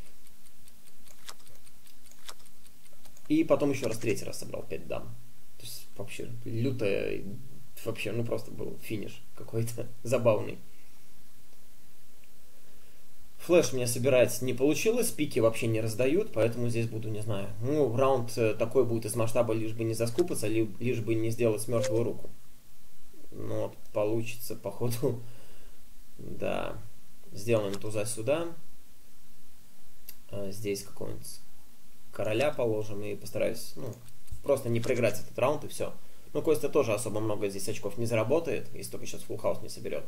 И потом еще раз третий раз собрал пять дам. То есть вообще лютая, вообще, ну просто был финиш какой-то забавный. Флэш мне собирать не получилось, пики вообще не раздают, поэтому здесь буду, не знаю. Ну, раунд такой будет из масштаба, лишь бы не заскупаться, лишь бы не сделать мертвую руку. Ну вот, получится, походу, да. Сделаем туза сюда. Здесь какой-нибудь короля положим и постараюсь, ну, просто не проиграть этот раунд и все. Ну, Костя тоже особо много здесь очков не заработает, если только сейчас фулл хаус не соберет.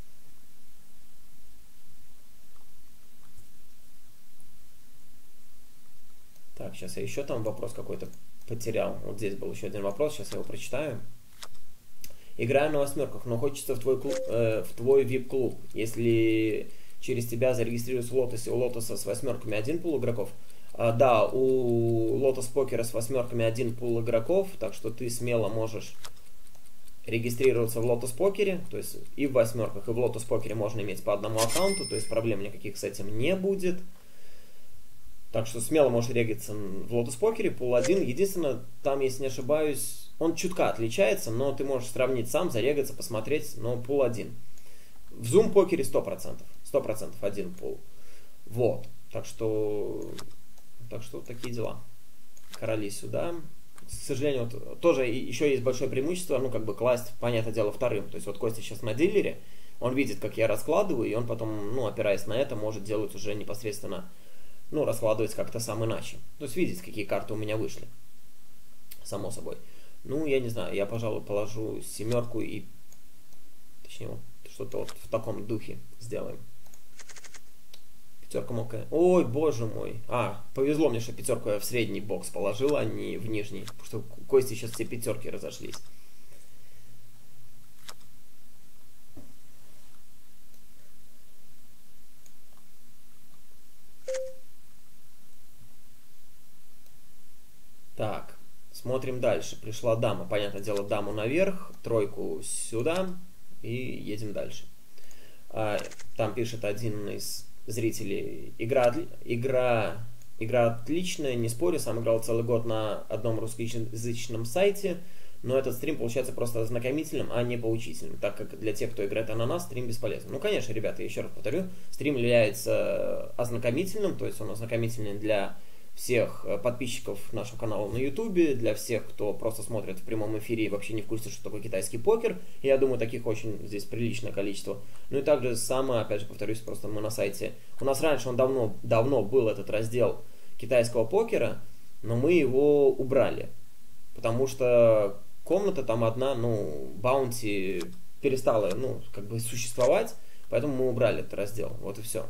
Так, сейчас я еще там вопрос какой-то потерял. Вот здесь был еще один вопрос, сейчас я его прочитаю. Играю на восьмерках, но хочется в твой, клуб, э, в твой вип-клуб. Если через тебя зарегистрируюсь в Лотосе, у Лотоса с восьмерками один пул игроков. А, да, у Lotus Покера с восьмерками один пул игроков, так что ты смело можешь регистрироваться в Lotus Покере, то есть и в восьмерках, и в Lotus Покере можно иметь по одному аккаунту, то есть проблем никаких с этим не будет. Так что смело можешь региться в Lotus Покере, пул один. Единственное, там, если не ошибаюсь, он чутка отличается, но ты можешь сравнить сам, зарегаться, посмотреть, но пул один. В Zoom Покере сто процентов, сто процентов один пул. Вот, так что... Так что вот такие дела. Короли сюда. К сожалению, вот, тоже еще есть большое преимущество, ну, как бы класть, понятное дело, вторым. То есть вот Костя сейчас на дилере, он видит, как я раскладываю, и он потом, ну, опираясь на это, может делать уже непосредственно, ну, раскладывать как-то сам иначе. То есть видеть, какие карты у меня вышли. Само собой. Ну, я не знаю, я, пожалуй, положу семерку и... Точнее, вот что-то вот в таком духе сделаем. Пятерка мокрая. Ой, боже мой. А, повезло мне, что пятерку я в средний бокс положил, а не в нижний. Потому что у Кости сейчас все пятерки разошлись. Так, смотрим дальше. Пришла дама. Понятное дело, даму наверх, тройку сюда и едем дальше. А, там пишет один из зрителей. Игра, игра, игра отличная, не спорю, сам играл целый год на одном русскоязычном сайте, но этот стрим получается просто ознакомительным, а не поучительным, так как для тех, кто играет ананас, стрим бесполезен. Ну, конечно, ребята, я еще раз повторю, стрим является ознакомительным, то есть он ознакомительный для всех подписчиков нашего канала на ютубе, для всех, кто просто смотрит в прямом эфире и вообще не в курсе, что такое китайский покер. И я думаю, таких очень здесь приличное количество. Ну и также самое, опять же, повторюсь, просто мы на сайте... У нас раньше он давно, давно был этот раздел китайского покера, но мы его убрали. Потому что комната там одна, ну, баунти перестала, ну, как бы существовать, поэтому мы убрали этот раздел. Вот и все.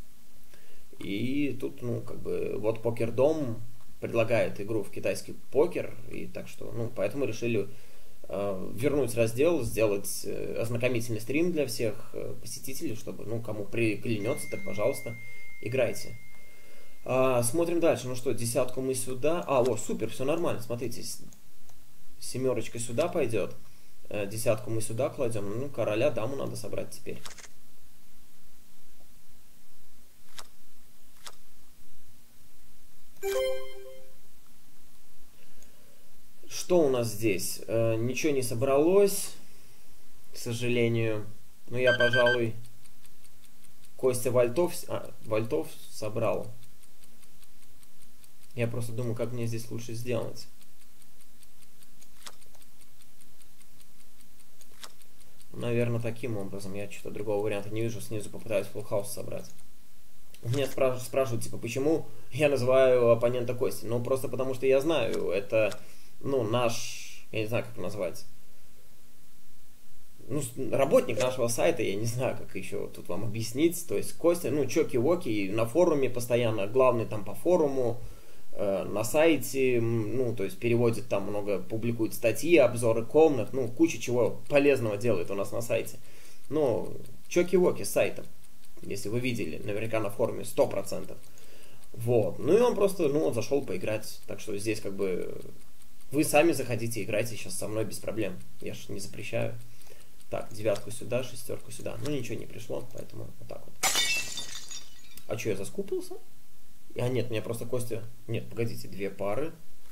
И тут, ну, как бы, вот Покердом предлагает игру в китайский покер, и так что, ну, поэтому решили э, вернуть раздел, сделать э, ознакомительный стрим для всех э, посетителей, чтобы, ну, кому приглянется, так, пожалуйста, играйте. А, смотрим дальше, ну что, десятку мы сюда, а, о, супер, все нормально, смотрите, семерочка сюда пойдет, э, десятку мы сюда кладем, ну, короля, даму надо собрать теперь. Что у нас здесь? Э, ничего не собралось, к сожалению. Но я, пожалуй, Костя Вальтов, а, Вальтов собрал. Я просто думаю, как мне здесь лучше сделать. Наверное, таким образом. Я что-то другого варианта не вижу. Снизу попытаюсь фулл хаус собрать. Меня спрашивают, спрашивают, типа, почему я называю оппонента Кости? Ну, просто потому что я знаю, это, ну, наш, я не знаю, как назвать, ну, работник нашего сайта, я не знаю, как еще тут вам объяснить, то есть Костя, ну, чоки-воки, на форуме постоянно, главный там по форуму, э, на сайте, ну, то есть переводит там много, публикует статьи, обзоры комнат, ну, куча чего полезного делает у нас на сайте. Ну, чоки-воки с сайтом, если вы видели, наверняка на форуме сто процентов. Вот, ну и он просто, ну, он зашел поиграть, так что здесь как бы вы сами заходите, играйте сейчас со мной без проблем, я же не запрещаю. Так, девятку сюда, шестерку сюда. Ну, ничего не пришло, поэтому вот так вот. А что, я заскупился? А, нет, у меня просто Костя... Нет, погодите, две пары.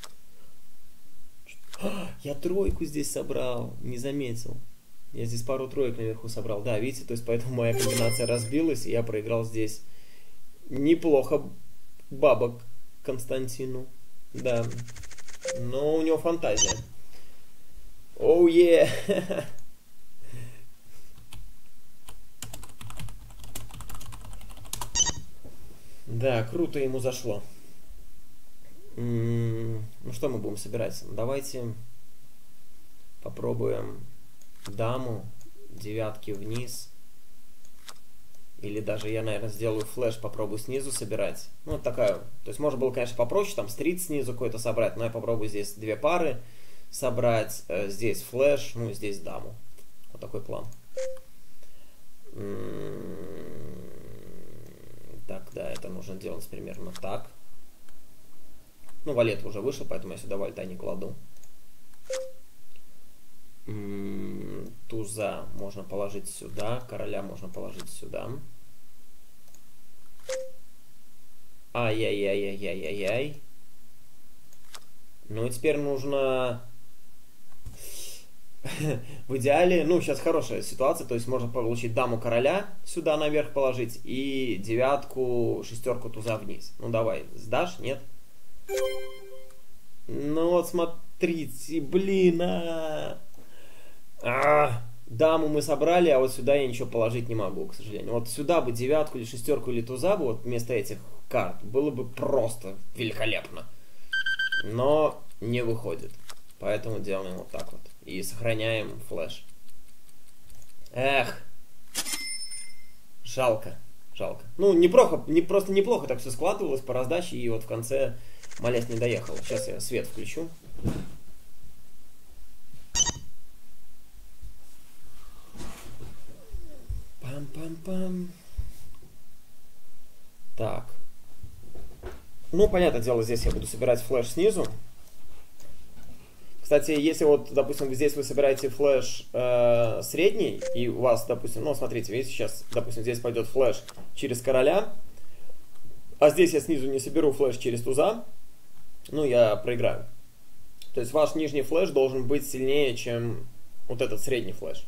А, я тройку здесь собрал, не заметил. Я здесь пару троек наверху собрал. Да, видите, то есть поэтому моя комбинация разбилась, и я проиграл здесь неплохо бабок Константину. Да. Но у него фантазия. Оу, oh, yeah. Да, круто ему зашло. Ну что мы будем собирать? Давайте попробуем даму, девятки вниз. Или даже я, наверное, сделаю флеш, попробую снизу собирать. Ну, вот такая. То есть можно было, конечно, попроще, там стрит снизу какой-то собрать, но я попробую здесь две пары собрать. Здесь флеш, ну, здесь даму. Вот такой план. Так, да, это нужно делать примерно так. Ну, валет уже вышел, поэтому я сюда вальта не кладу. М-м, туза можно положить сюда, короля можно положить сюда. Ай-яй-яй-яй-яй-яй-яй. Ну и теперь нужно... В идеале, ну, сейчас хорошая ситуация, то есть можно получить даму короля сюда наверх положить и девятку, шестерку туза вниз. Ну, давай, сдашь, нет? Ну, вот смотрите, блин, а, а даму мы собрали, а вот сюда я ничего положить не могу, к сожалению. Вот сюда бы девятку или шестерку или туза бы, вот вместо этих карт, было бы просто великолепно. Но не выходит, поэтому делаем вот так вот. И сохраняем флеш. Эх. Жалко. Жалко. Ну, неплохо, не, просто неплохо так все складывалось по раздаче. И вот в конце молясь не доехал. Сейчас я свет включу. Пам-пам-пам. Так. Ну, понятное дело, здесь я буду собирать флеш снизу. Кстати, если вот, допустим, здесь вы собираете флеш э, средний, и у вас, допустим, ну, смотрите, видите, сейчас, допустим, здесь пойдет флеш через короля, а здесь я снизу не соберу флеш через туза, ну, я проиграю. То есть ваш нижний флеш должен быть сильнее, чем вот этот средний флеш.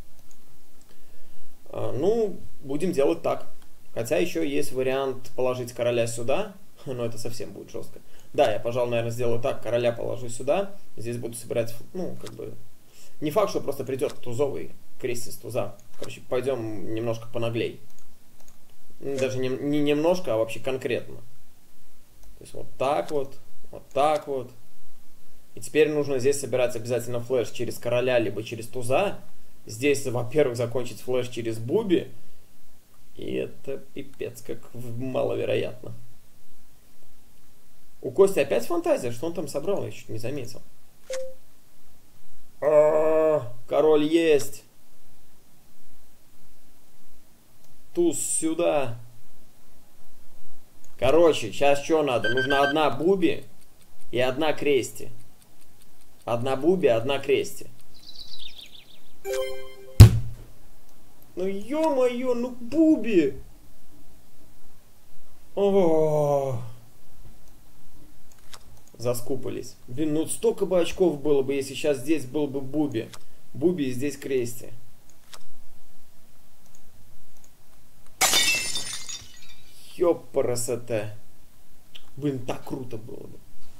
Э, ну, будем делать так. Хотя еще есть вариант положить короля сюда, но это совсем будет жестко. Да, я, пожалуй, наверное, сделаю так. Короля положу сюда. Здесь буду собирать, ну, как бы... Не факт, что просто придет тузовый крестец туза. Короче, пойдем немножко понаглей. Даже не, не немножко, а вообще конкретно. То есть вот так вот, вот так вот. И теперь нужно здесь собирать обязательно флеш через короля, либо через туза. Здесь, во-первых, закончить флеш через буби. И это пипец, как маловероятно. У Кости опять фантазия? Что он там собрал? Я чуть не заметил. А-а-а, король есть. Туз сюда. Короче, сейчас что надо? Нужна одна буби и одна крести. Одна буби, одна крести. Ну ё-моё, ну буби. О-о-о. Заскупались. Блин, ну столько бы очков было бы, если сейчас здесь был бы буби. Буби и здесь крести. Ёпарасоте. Блин, так круто было бы.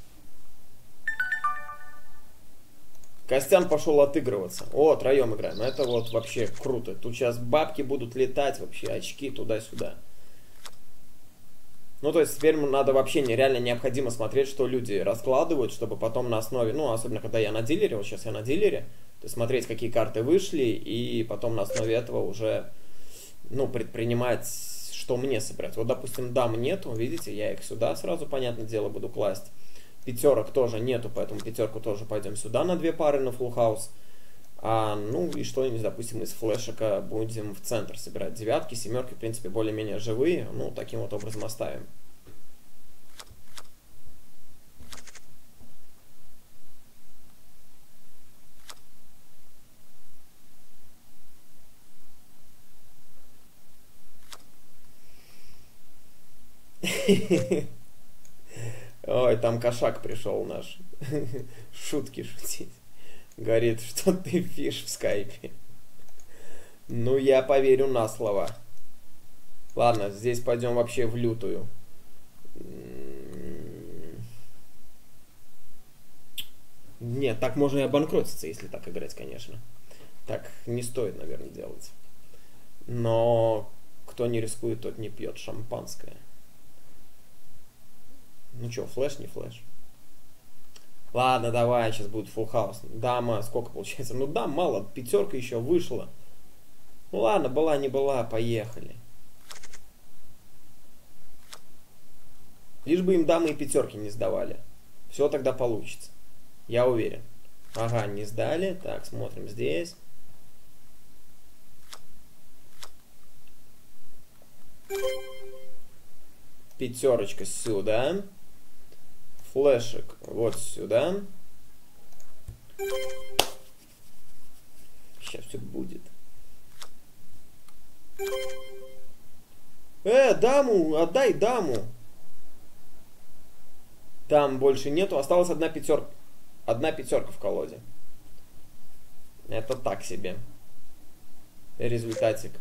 Костян пошел отыгрываться. О, троем играем. Это вот вообще круто. Тут сейчас бабки будут летать вообще, очки туда-сюда. Ну, то есть теперь надо вообще нереально необходимо смотреть, что люди раскладывают, чтобы потом на основе, ну, особенно когда я на дилере, вот сейчас я на дилере, То есть смотреть, какие карты вышли, и потом на основе этого уже, ну, предпринимать, что мне собирать. Вот, допустим, дам нету, видите, я их сюда сразу, понятное дело, буду класть. Пятерок тоже нету, поэтому пятерку тоже пойдем сюда на две пары на full house. А, ну и что-нибудь, допустим, из флешика будем в центр собирать. Девятки, семерки, в принципе, более-менее живые. Ну, таким вот образом оставим. Ой, там кошак пришел наш. Шутки шутить. Говорит, что ты фиш в скайпе. Ну, я поверю на слово. Ладно, здесь пойдем вообще в лютую. Нет, так можно и обанкротиться, если так играть, конечно. Так не стоит, наверное, делать. Но кто не рискует, тот не пьет шампанское. Ну что, флеш, не флеш? Ладно, давай, сейчас будет full house. Дама, сколько получается? Ну да, мало, пятерка еще вышла. Ну ладно, была, не была, поехали. Лишь бы им дамы и пятерки не сдавали. Все тогда получится. Я уверен. Ага, не сдали. Так, смотрим здесь. Пятерочка сюда. Флешек вот сюда. Сейчас все будет. Э, даму, отдай даму. Там больше нету. Осталась одна пятерка. Одна пятерка в колоде. Это так себе. Результатик.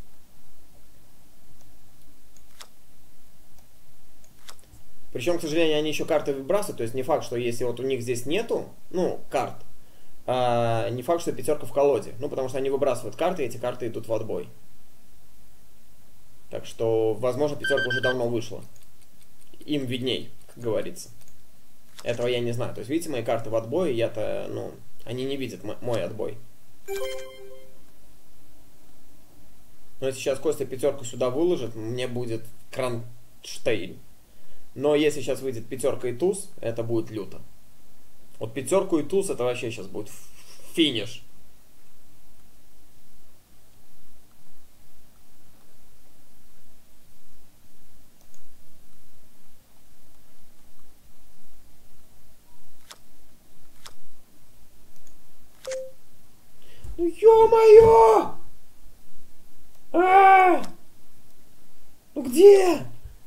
Причем, к сожалению, они еще карты выбрасывают. То есть не факт, что если вот у них здесь нету, ну, карт, а, не факт, что пятерка в колоде. Ну, потому что они выбрасывают карты, и эти карты идут в отбой. Так что, возможно, пятерка уже давно вышла. Им видней, как говорится. Этого я не знаю. То есть, видите, мои карты в отбое, я-то, ну, они не видят мой отбой. Но если сейчас Костя пятерку сюда выложит, мне будет кронштейн. Но если сейчас выйдет пятерка и туз, это будет люто. Вот пятерку и туз, это вообще сейчас будет финиш. Ну ё-моё! А! Ну где?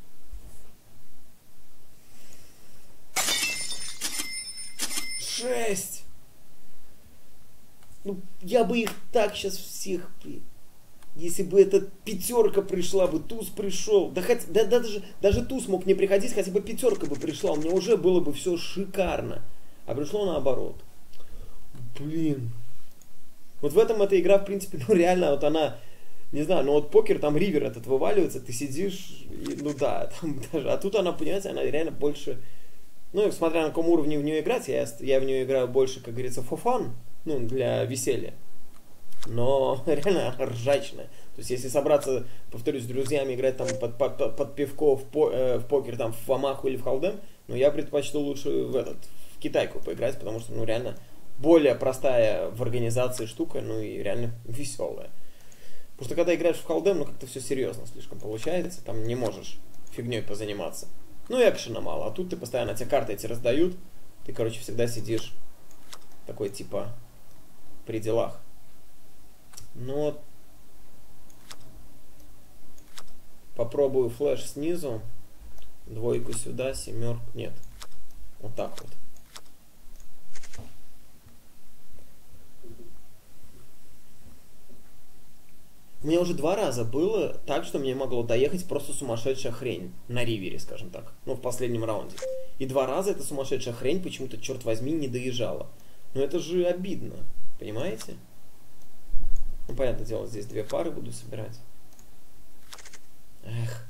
Шесть! Ну, я бы их так сейчас всех... Если бы эта пятерка пришла бы, туз пришел. Да, хоть, да, да даже, даже туз мог не приходить, хотя бы пятерка бы пришла. У меня уже было бы все шикарно. А пришло наоборот. Блин. Вот в этом эта игра, в принципе, ну реально, вот она, не знаю, ну вот покер, там ривер этот вываливается, ты сидишь, и, ну да, там даже, а тут она, понимаете, она реально больше, ну, смотря на каком уровне в нее играть, я, я в нее играю больше, как говорится, for fun, ну, для веселья, но реально ржачная. То есть, если собраться, повторюсь, с друзьями играть там под, под, под пивко в, по, э, в покер, там, в Амаху или в Халдем, ну, я предпочту лучше в этот, в китайку поиграть, потому что, ну, реально, более простая в организации штука, ну и реально веселая. Потому что когда играешь в Халдем, ну как-то все серьезно слишком получается, там не можешь фигней позаниматься. Ну и экшена мало, а тут ты постоянно, тебе карты эти раздают, ты, короче, всегда сидишь такой типа при делах. Но попробую флеш снизу, двойку сюда, семерку, нет, вот так вот. У меня уже два раза было так, что мне могло доехать просто сумасшедшая хрень на ривере, скажем так, ну, в последнем раунде. И два раза эта сумасшедшая хрень почему-то, черт возьми, не доезжала. Но это же обидно, понимаете? Ну, понятное дело, здесь две пары буду собирать. Эх.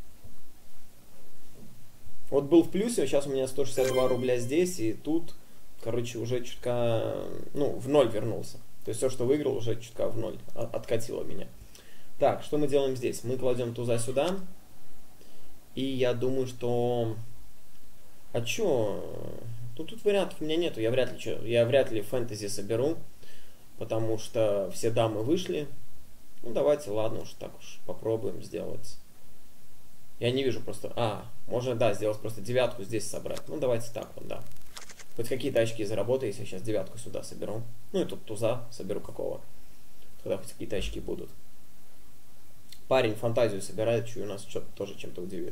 Вот был в плюсе, сейчас у меня сто шестьдесят два рубля здесь, и тут короче, уже чутка, ну, в ноль вернулся. То есть все, что выиграл, уже чутка в ноль откатило меня. Так, что мы делаем здесь? Мы кладем туза сюда. И я думаю, что... А чё? Ну, тут вариантов у меня нету. Я вряд ли, чё... я вряд ли фэнтези соберу. Потому что все дамы вышли. Ну, давайте, ладно уж, так уж попробуем сделать. Я не вижу просто... А, можно, да, сделать просто девятку здесь собрать. Ну, давайте так вот, да. Хоть какие-то очки заработаю, если я сейчас девятку сюда соберу. Ну, и тут туза соберу какого. Тогда хоть какие-то очки будут. Парень фантазию собирает, чую, нас что-то тоже чем-то удивит.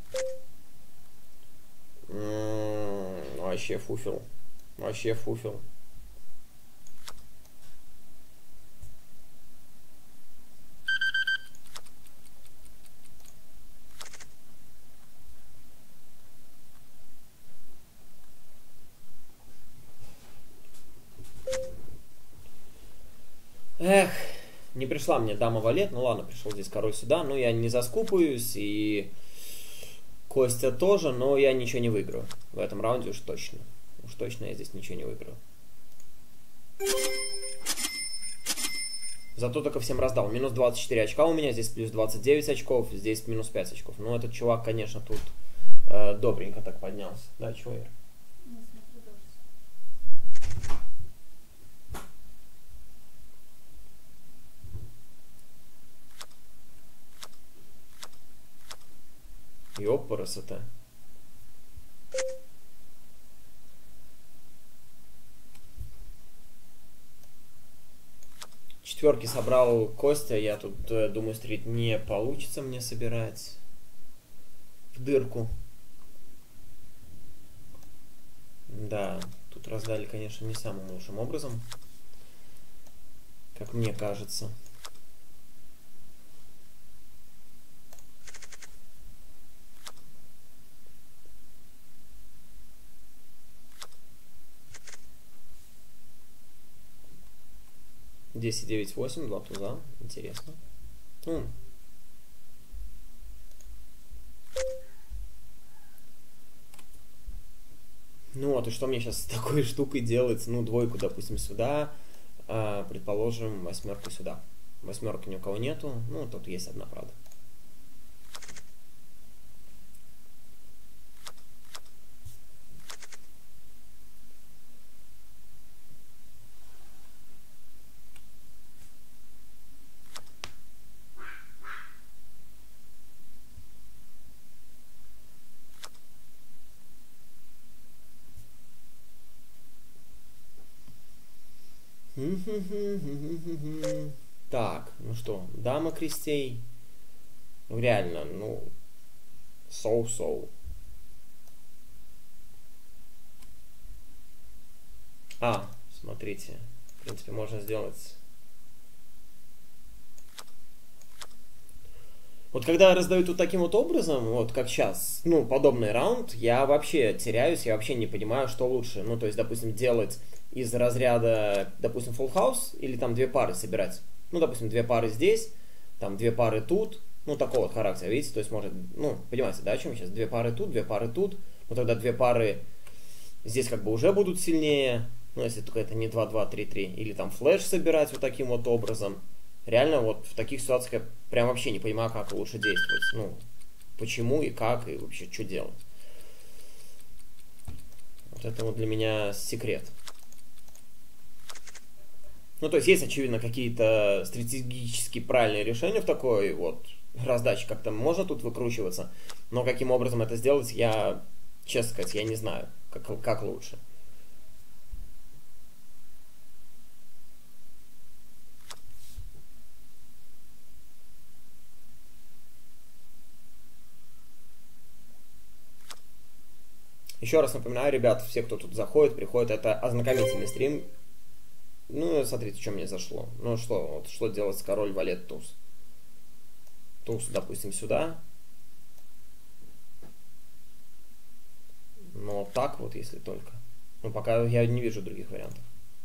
М-м-м, вообще фуфел. Вообще фуфел. Эх, не пришла мне дама валет. Ну ладно, пришел здесь король сюда. Ну я не заскупаюсь, и Костя тоже, но я ничего не выиграю. В этом раунде уж точно. Уж точно я здесь ничего не выиграю. Зато только всем раздал. Минус двадцать четыре очка у меня, здесь плюс двадцать девять очков, здесь минус пять очков. Ну этот чувак, конечно, тут э, добренько так поднялся. Да, чувак? Ёпарасота. Четверки собрал Костя, я тут э, думаю, стрит не получится мне собирать в дырку. Да, тут раздали, конечно, не самым лучшим образом, как мне кажется. десять, девять, восемь, два туза. Интересно. Ну. ну вот, и что мне сейчас с такой штукой делать? Ну, двойку, допустим, сюда. А, предположим, восьмерку сюда. Восьмерки ни у кого нету. Ну, тут есть одна, правда. Так, ну что, дама крестей. Ну реально, ну, соу-соу. А, смотрите, в принципе, можно сделать... Вот когда раздают вот таким вот образом, вот как сейчас, ну, подобный раунд, я вообще теряюсь, я вообще не понимаю, что лучше. Ну, то есть, допустим, делать из разряда, допустим, full house или там две пары собирать. Ну, допустим, две пары здесь, там две пары тут, ну, такого вот характера, видите, то есть, может, ну, понимаете, да, о чем сейчас? Две пары тут, две пары тут, ну, тогда две пары здесь как бы уже будут сильнее, ну, если только это не два два три три, или там флеш собирать вот таким вот образом. Реально, вот в таких ситуациях я прям вообще не понимаю, как лучше действовать. Ну, почему и как, и вообще, что делать. Вот это вот для меня секрет. Ну, то есть, есть, очевидно, какие-то стратегически правильные решения в такой вот раздаче. Как-то можно тут выкручиваться. Но каким образом это сделать, я, честно сказать, я не знаю, как, как лучше. Еще раз напоминаю, ребят, все, кто тут заходит, приходит, это ознакомительный стрим. Ну, смотрите, что мне зашло. Ну, что, вот, что делать с король, валет, туз. Туз, допустим, сюда. Но так вот, если только. Ну, пока я не вижу других вариантов.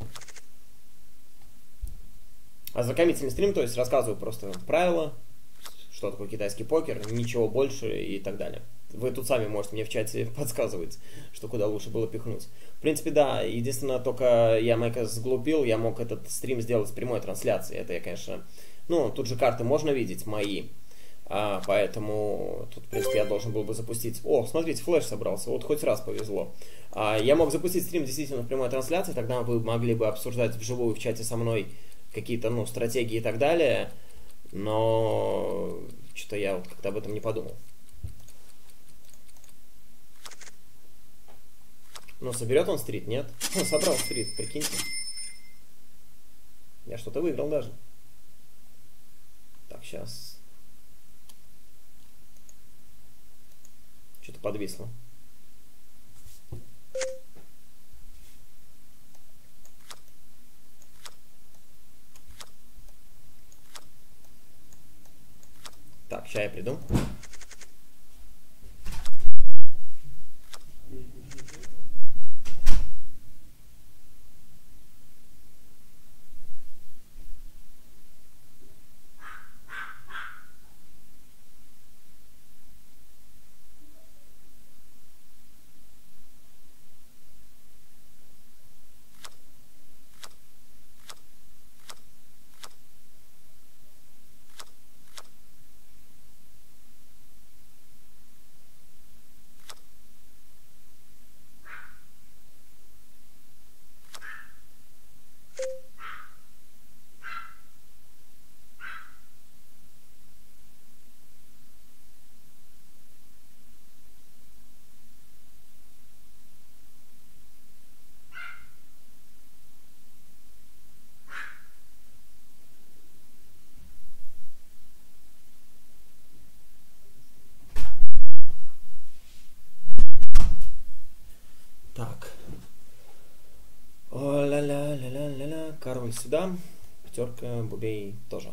Ознакомительный стрим, то есть рассказываю просто правила, что такое китайский покер, ничего больше и так далее. вы тут сами можете мне в чате подсказывать, что куда лучше было пихнуть. В принципе, да, единственное, только я Майка сглупил, я мог этот стрим сделать с прямой трансляцией. Это я, конечно... Ну, тут же карты можно видеть, мои. А, поэтому тут, в принципе, я должен был бы запустить... О, смотрите, флеш собрался, вот хоть раз повезло. А, я мог запустить стрим действительно в прямой трансляции, тогда вы могли бы обсуждать вживую в чате со мной какие-то, ну, стратегии и так далее. Но что-то я вот как-то об этом не подумал. Ну, соберет он стрит, нет? Он собрал стрит, прикиньте. Я что-то выиграл даже. Так, сейчас. Что-то подвисло. Так, сейчас я приду. Так. О-ля-ля-ля-ля-ля-ля. Король сюда. Пятерка, бубей тоже.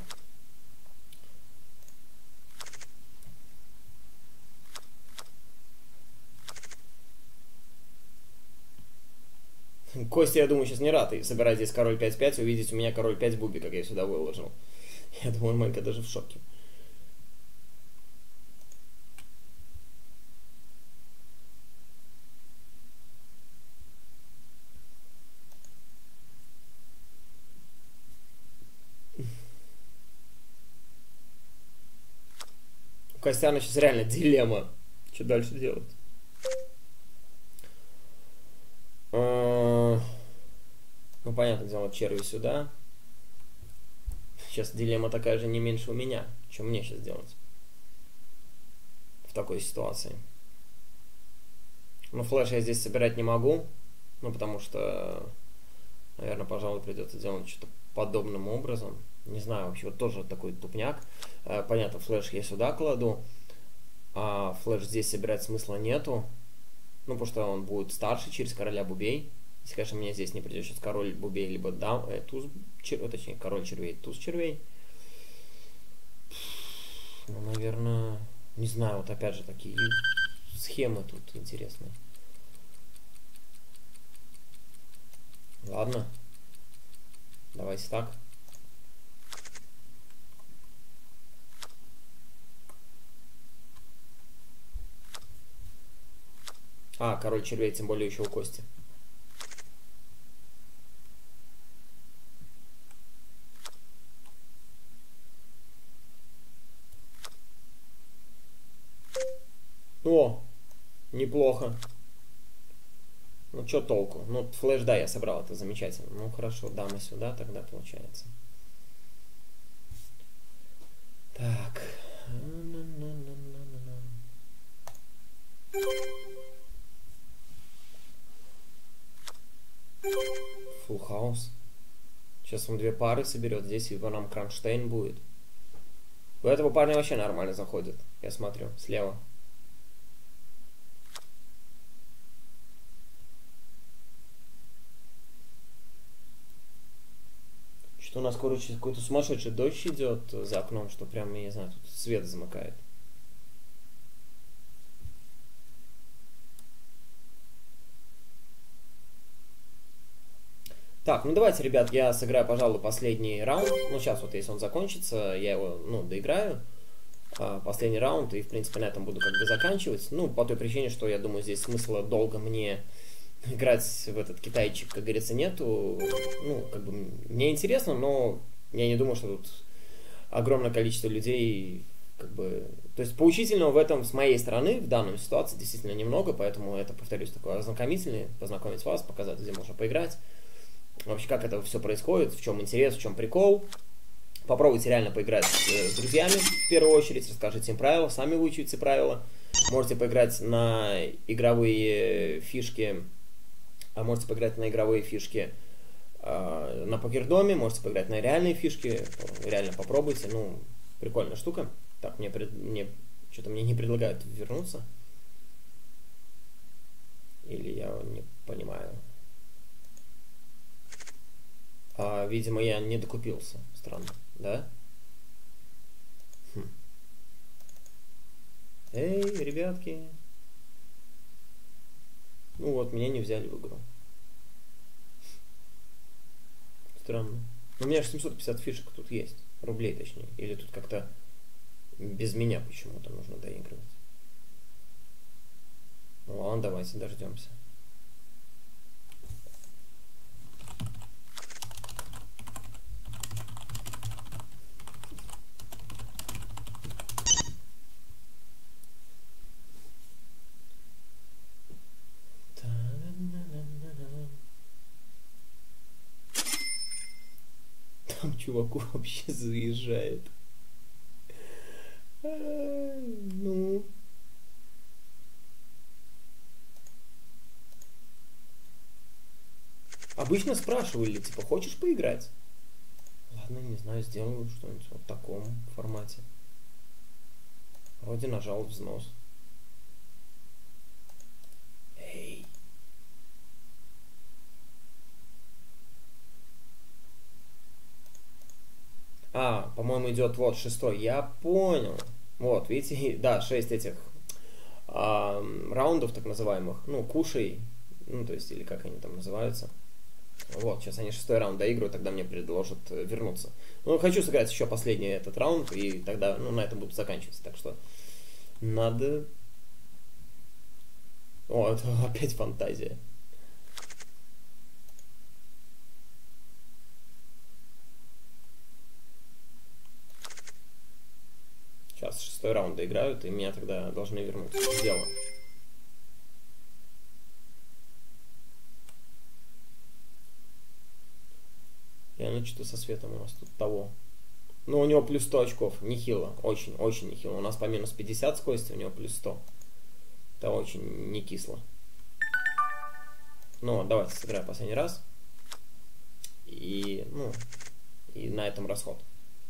Костя, я думаю, сейчас не рад. И собирать здесь король пять пять, увидеть у меня король пять буби, как я сюда выложил. Я думаю, Майка даже в шоке. У Костяна сейчас реально дилемма. Что дальше делать? Ну, понятно, дело, черви сюда. Сейчас дилемма такая же не меньше у меня. Что мне сейчас делать в такой ситуации? Ну, флеш я здесь собирать не могу. Ну, потому что, наверное, пожалуй, придется делать что-то подобным образом. Не знаю, вообще, вот тоже такой тупняк. Понятно, флеш я сюда кладу. А флеш здесь собирать смысла нету. Ну, потому что он будет старше через короля бубей. Если, конечно, мне здесь не придет сейчас король бубей, либо дам, э, туз, чер, точнее, король червей, туз червей. Ну, наверное, не знаю, вот опять же такие схемы тут интересные. Ладно. Давайте так. А, король червей, тем более еще у Кости. О, неплохо. Ну, что толку? Ну, флеш, да, я собрал, это замечательно. Ну, хорошо, дама сюда тогда получается. Так. Фулл хаус. Сейчас он две пары соберет. Здесь и нам Кронштейн будет. У этого парня вообще нормально заходит. Я смотрю, слева. Что у нас, короче, какой-то сумасшедший дождь идет за окном, что прям, я не знаю, тут свет замыкает. Так, ну давайте, ребят, я сыграю, пожалуй, последний раунд. Ну, сейчас вот, если он закончится, я его, ну, доиграю. последний раунд, и, в принципе, на этом буду как бы заканчивать. Ну, по той причине, что, я думаю, здесь смысла долго мне играть в этот китайчик, как говорится, нету. Ну, как бы, мне интересно, но я не думаю, что тут огромное количество людей, как бы... То есть, поучительного в этом, с моей стороны, в данной ситуации действительно немного, поэтому это, повторюсь, такой ознакомительный, познакомить вас, показать, где можно поиграть. Вообще, как это все происходит, в чем интерес, в чем прикол. Попробуйте реально поиграть с друзьями, в первую очередь, расскажите им правила, сами выучите правила. Можете поиграть на игровые фишки, а можете поиграть на игровые фишки э, на покердоме, можете поиграть на реальные фишки, реально попробуйте, ну, прикольная штука. Так, мне, мне что-то мне не предлагают вернуться. Или я не понимаю. А, видимо, я не докупился. Странно, да? Хм. Эй, ребятки. Ну вот, меня не взяли в игру. Странно. У меня же семьсот пятьдесят фишек тут есть. Рублей, точнее. Или тут как-то без меня почему-то нужно доигрывать. Ну ладно, давайте дождемся. Там чуваку вообще заезжает. Ну. Обычно спрашивали, типа, хочешь поиграть? Ладно, не знаю, сделаю что-нибудь вот в таком формате. Вроде нажал взнос. Эй. А, по-моему, идет вот шестой. Я понял. Вот, видите, да, шесть этих а, раундов, так называемых. Ну, кушай. Ну, то есть, или как они там называются. Вот, сейчас они шестой раунд доигрывают, тогда мне предложат вернуться. Ну, хочу сыграть еще последний этот раунд, и тогда, ну, на этом буду заканчиваться. Так что надо... О, это опять фантазия. Сейчас шестой раунд доиграют, и меня тогда должны вернуть в дело. Реально что-то со светом у нас тут того. Ну, у него плюс сто очков. Нехило. Очень, очень нехило. У нас по минус пятьдесят с Костей, у него плюс сто. Это очень не кисло. Ну, давайте сыграем последний раз. И, ну, и на этом расход.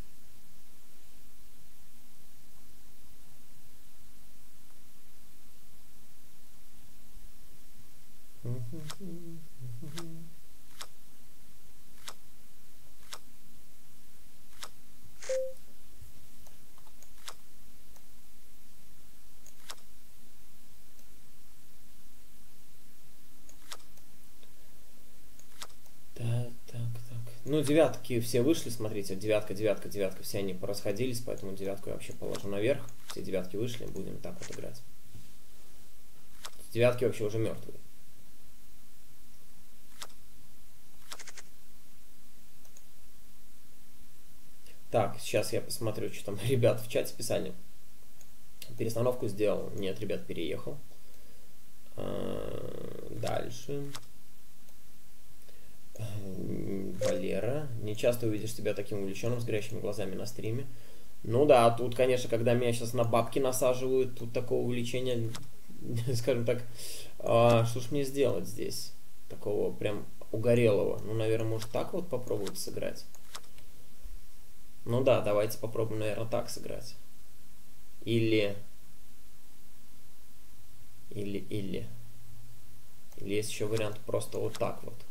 Ну, девятки все вышли, смотрите, девятка, девятка, девятка, все они порасходились, поэтому девятку я вообще положу наверх. Все девятки вышли, будем так вот играть. Девятки вообще уже мертвые. Так, сейчас я посмотрю, что там ребят в чате писали. Перестановку сделал. Нет, ребят, переехал. Дальше. Валера. Не часто увидишь себя таким увлеченным, с горящими глазами на стриме. Ну да, тут, конечно, когда меня сейчас на бабки насаживают, тут такого увлечения, скажем так, а, что ж мне сделать здесь? Такого прям угорелого. Ну, наверное, может так вот попробовать сыграть. Ну да, давайте попробуем, наверное, так сыграть. Или... Или, или... Или есть еще вариант просто вот так вот.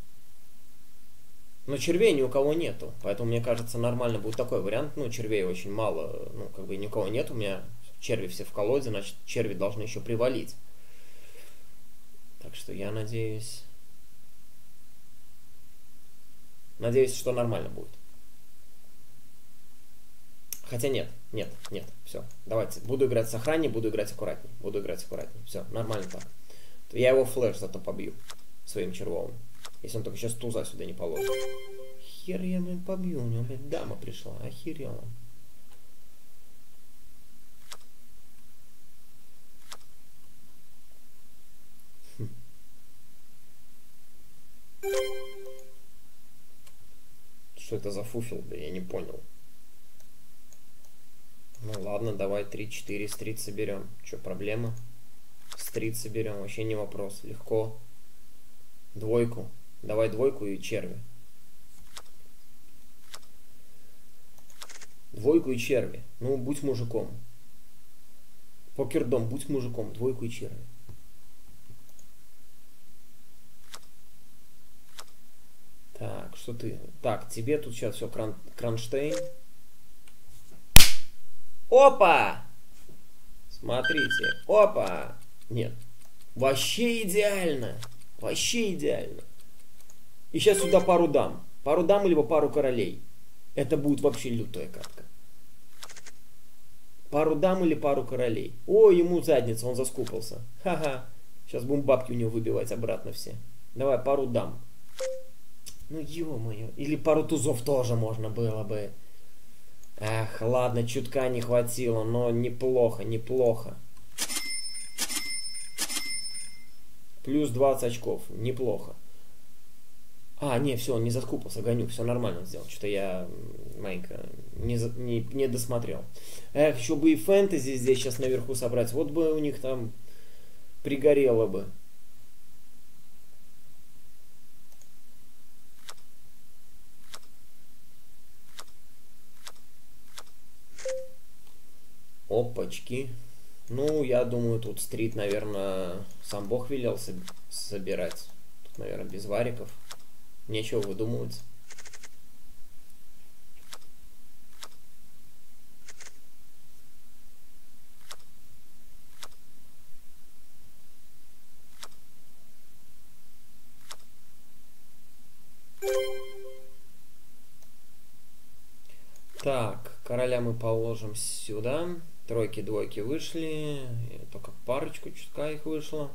Но червей ни у кого нету, поэтому, мне кажется, нормально будет такой вариант. Ну, червей очень мало, ну, как бы ни у кого нет, у меня черви все в колоде, значит, черви должны еще привалить. Так что я надеюсь... Надеюсь, что нормально будет. Хотя нет, нет, нет, все. Давайте, буду играть с охранней, буду играть аккуратней. Буду играть аккуратней. Все, нормально так. Я его флеш зато побью своим червовым. Если он только сейчас туза сюда не положит. Хер я, блин, побью. У него, блин, дама пришла. Охерел он. Хм. Что это за фуфел, да я не понял. Ну ладно, давай три-четыре стрит соберем. Че, проблема? Стрит соберем, вообще не вопрос. Легко. Двойку. Давай двойку и черви. Двойку и черви. Ну, будь мужиком. Покердом, будь мужиком. Двойку и черви. Так, что ты? Так, тебе тут сейчас все кран... кронштейн. Опа! Смотрите. Опа! Нет. Вообще идеально. Вообще идеально. И сейчас сюда пару дам. Пару дам, либо пару королей. Это будет вообще лютая катка. Пару дам или пару королей. О, ему задница, он заскупался. Ха-ха. Сейчас будем бабки у него выбивать обратно все. Давай, пару дам. Ну, ё-моё. Или пару тузов тоже можно было бы. Ах, ладно, чутка не хватило, но неплохо, неплохо. Плюс двадцать очков, неплохо. А, не, все, он не заскупался, гоню, все нормально сделал. Что-то я маленько не, не, не досмотрел. Эх, еще бы и фэнтези здесь сейчас наверху собрать. Вот бы у них там пригорело бы. Опачки. Ну, я думаю, тут стрит, наверное, сам Бог велел собирать. Тут, наверное, без вариков. Нечего выдумывать. Так, короля мы положим сюда. Тройки, двойки вышли. Только парочку чутка их вышло.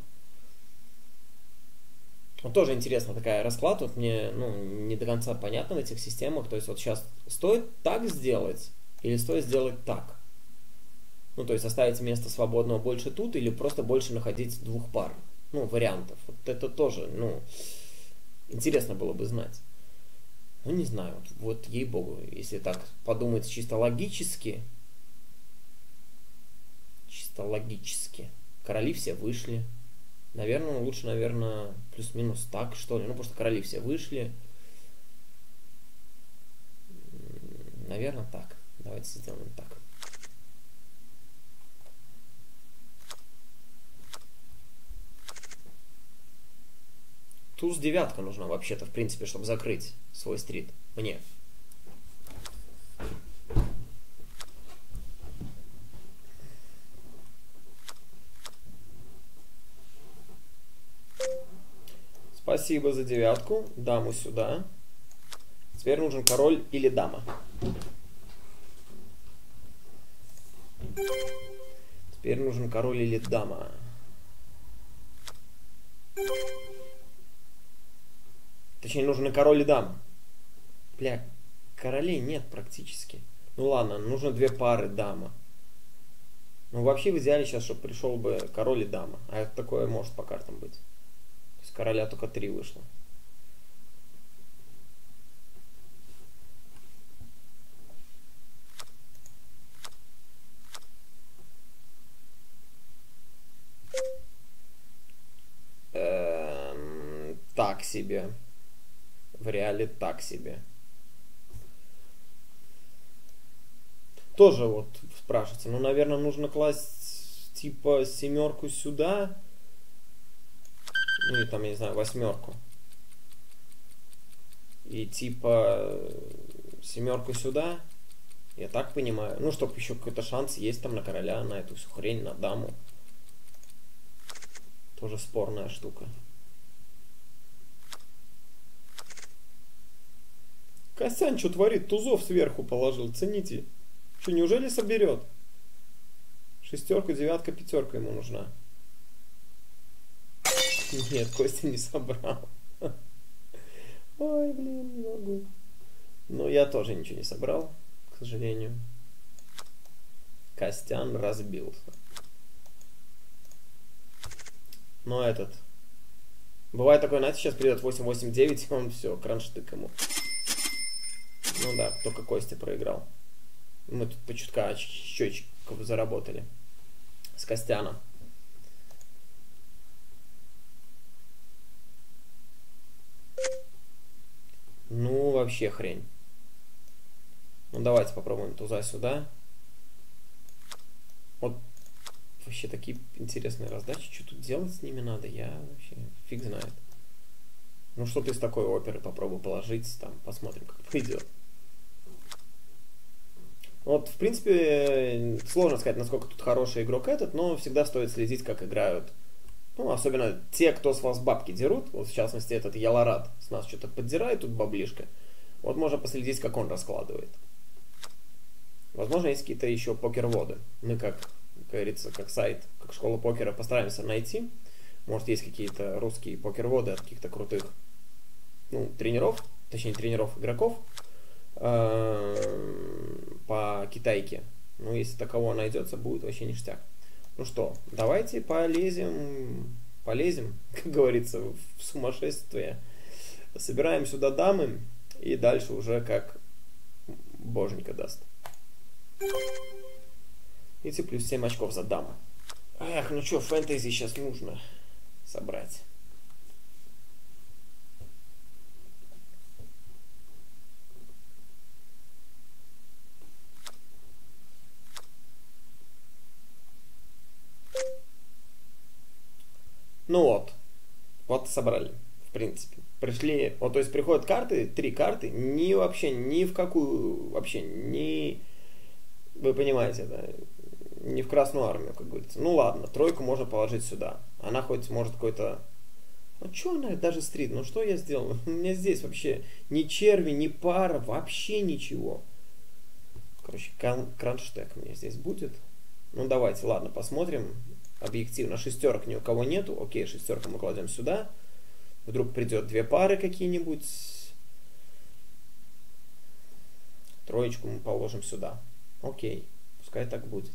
Вот тоже интересно такая расклад. Вот мне ну, не до конца понятно в этих системах. То есть вот сейчас стоит так сделать или стоит сделать так? Ну, то есть оставить место свободного больше тут или просто больше находить двух пар. Ну, вариантов. Вот это тоже, ну, интересно было бы знать. Ну, не знаю. Вот, вот ей-богу, если так подумать чисто логически. Чисто логически. Короли все вышли. Наверное, лучше, наверное, плюс-минус так, что ли. Ну, потому что короли все вышли. Наверное, так. Давайте сделаем так. Туз девятка нужна вообще-то, в принципе, чтобы закрыть свой стрит. Мне. Спасибо за девятку. Даму сюда. Теперь нужен король или дама. Теперь нужен король или дама. Точнее, нужен и король и дама. Бля, королей нет практически. Ну ладно, нужно две пары дама. Ну вообще в идеале сейчас, чтобы пришел бы король и дама. А это такое может по картам быть. То есть короля только три вышло. Эм, так себе. В реале так себе. Тоже вот спрашивается. Ну, наверное, нужно класть типа семерку сюда. Ну, или там, я не знаю, восьмерку. И типа семерку сюда. Я так понимаю. Ну, чтобы еще какой-то шанс есть там на короля, на эту всю хрень, на даму. Тоже спорная штука. Косян что творит? Тузов сверху положил. Цените. Что, неужели соберет? Шестерка, девятка, пятерка ему нужна. Нет, Костя не собрал. Ой, блин, не могу. Ну, я тоже ничего не собрал, к сожалению. Костян разбился. Но этот... Бывает такое, знаете, сейчас придет восемь восемь девять, и он все, кронштык ему. Ну да, только Костя проиграл. Мы тут по чутка счетчиков заработали. С Костяном. Ну, вообще хрень. Ну, давайте попробуем туза-сюда. Вот вообще такие интересные раздачи. Что тут делать с ними надо, я вообще фиг знает. Ну, что-то из такой оперы попробую положить. Там, посмотрим, как пойдет. Вот, в принципе, сложно сказать, насколько тут хороший игрок этот, но всегда стоит следить, как играют. Ну, особенно те, кто с вас бабки дерут. Вот, в частности, этот Яларад с нас что-то поддирает тут баблишко. Вот можно последить, как он раскладывает. Возможно, есть какие-то еще покер-воды. Мы, как, как говорится, как сайт, как школа покера, постараемся найти. Может, есть какие-то русские покер-воды от каких-то крутых, ну, тренеров, точнее, тренеров игроков по китайке. Ну, если такового найдется, будет вообще ништяк. Ну что, давайте полезем, полезем, как говорится, в сумасшествие. Собираем сюда дамы, и дальше уже как боженька даст. Видите, плюс семь очков за дамы. Эх, ну что, фэнтези сейчас нужно собрать. Ну вот, вот собрали, в принципе. Пришли, вот, то есть приходят карты, три карты, ни вообще, ни в какую, вообще, ни, вы понимаете, да, ни в Красную Армию, как говорится. Ну ладно, тройку можно положить сюда. Она хоть может какой-то, ну что она, даже стрит, ну что я сделал? У меня здесь вообще ни черви, ни пара, вообще ничего. Короче, кронштейк мне здесь будет. Ну давайте, ладно, посмотрим. Объективно, шестерок ни у кого нету. Окей, шестерку мы кладем сюда. Вдруг придет две пары какие-нибудь. Троечку мы положим сюда. Окей, пускай так будет.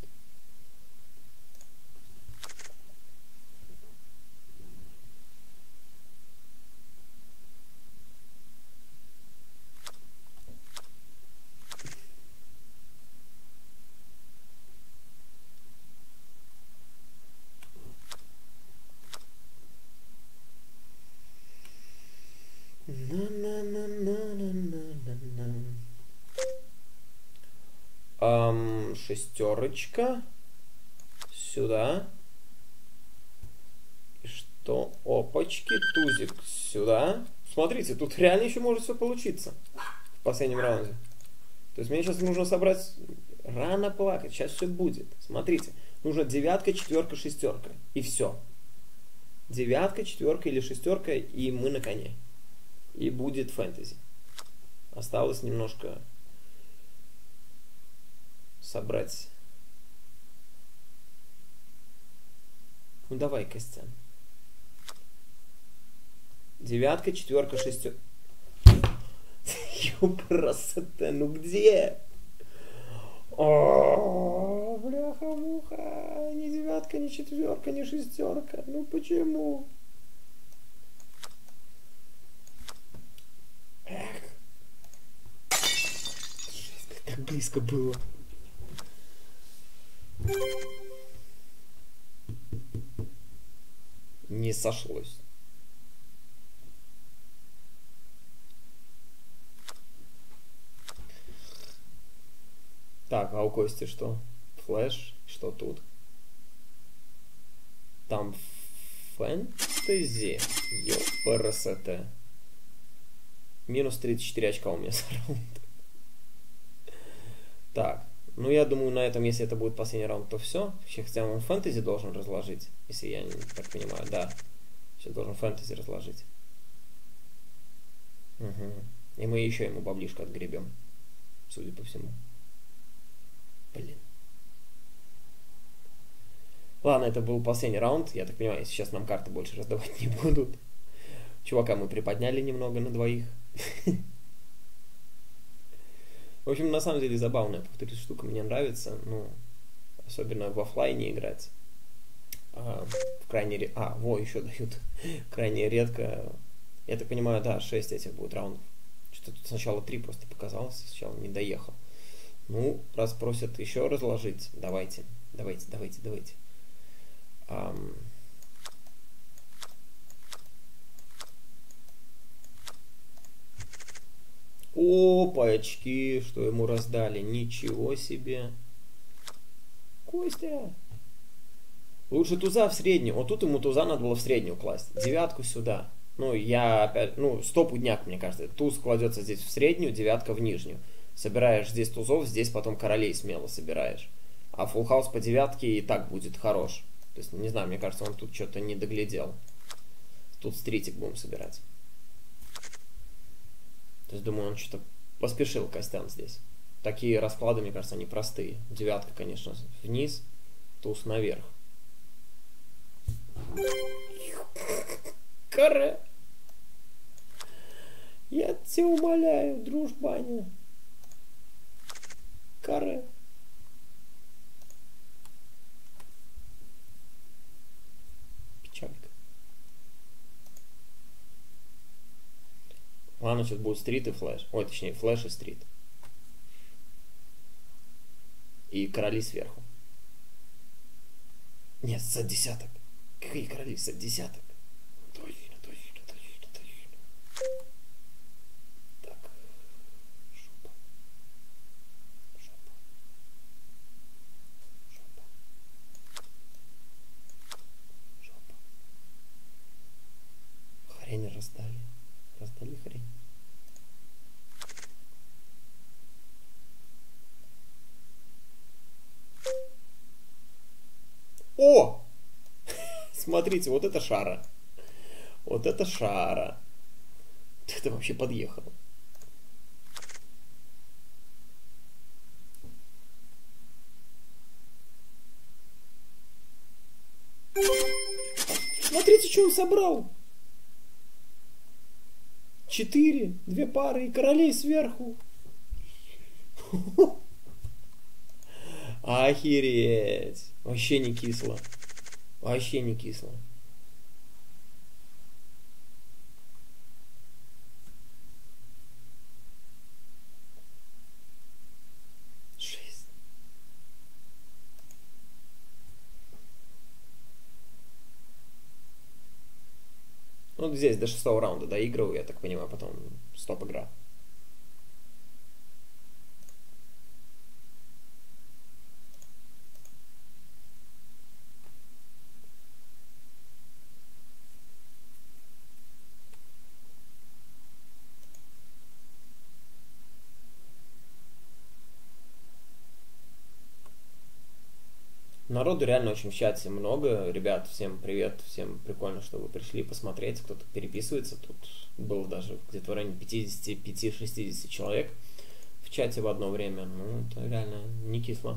Um, шестерочка сюда. И что? Опачки, тузик сюда. Смотрите, тут реально еще может все получиться в последнем раунде. То есть мне сейчас нужно собрать... Рано плакать, сейчас все будет. Смотрите, нужно девятка, четверка, шестерка. И все. Девятка, четверка или шестерка, и мы на коне. И будет фэнтези. Осталось немножко собрать. Ну давай, Костян. Девятка, четверка, шестерка. Ёпрасоте, ну где? О, бляха-муха. Ни девятка, ни четверка, ни шестерка. Ну почему? Эх. Жесть, так близко было. Не сошлось. Так, а у Кости что? Флэш? Что тут? Там фэнтези. Ёпрст. Минус тридцать четыре очка у меня за раунд. Так, ну я думаю, на этом, если это будет последний раунд, то все. Хотя он фэнтези должен разложить, если я не так понимаю. Да, сейчас должен фэнтези разложить. Угу. И мы еще ему баблишко отгребем, судя по всему. Блин. Ладно, это был последний раунд. Я так понимаю, сейчас нам карты больше раздавать не будут. Чувака мы приподняли немного на двоих. В общем, на самом деле забавная, повторюсь, штука. Мне нравится. Ну, особенно в офлайне играть. А, в крайне редко... А, во, еще дают. Крайне редко. Я так понимаю, да, шесть этих будет раундов. Что-то тут сначала три просто показалось, сначала не доехал. Ну, раз просят еще разложить, давайте, давайте, давайте, давайте. Ам... Опа, очки, что ему раздали. Ничего себе. Костя. Лучше туза в среднюю. Вот тут ему туза надо было в среднюю класть. Девятку сюда. Ну, я опять... Ну, стопудняк, мне кажется. Туз кладется здесь в среднюю, девятка в нижнюю. Собираешь здесь тузов, здесь потом королей смело собираешь. А фулл хаус по девятке и так будет хорош. То есть, не знаю, мне кажется, он тут что-то не доглядел. Тут стритик будем собирать. То есть, думаю, он что-то поспешил, Костян, здесь. Такие расклады, мне кажется, они простые. Девятка, конечно, вниз, туз наверх. Каре! Я тебя умоляю, дружбаня. Каре. Печалька. Ладно, сейчас будет стрит и флэш. Ой, точнее, флэш и стрит. И короли сверху. Нет, за десяток. Какие короли? За десяток. Точно, точно, точно, точно. Так. Жопа. Жопа. Жопа. Жопа. Хрень раздали. Раздали хрень. О! Смотрите, вот это шара. Вот это шара. Это вообще подъехало. Смотрите, что он собрал. Четыре, две пары и королей сверху. Охереть. Вообще не кисло. Вообще не кисло. Шесть. Ну, здесь до шестого раунда доигрываю, я так понимаю, потом стоп игра. Народу реально очень в чате много. Ребят, всем привет, всем прикольно, что вы пришли посмотреть. Кто-то переписывается. Тут было даже где-то в районе пятьдесят пять шестьдесят человек в чате в одно время. Ну, это реально не кисло.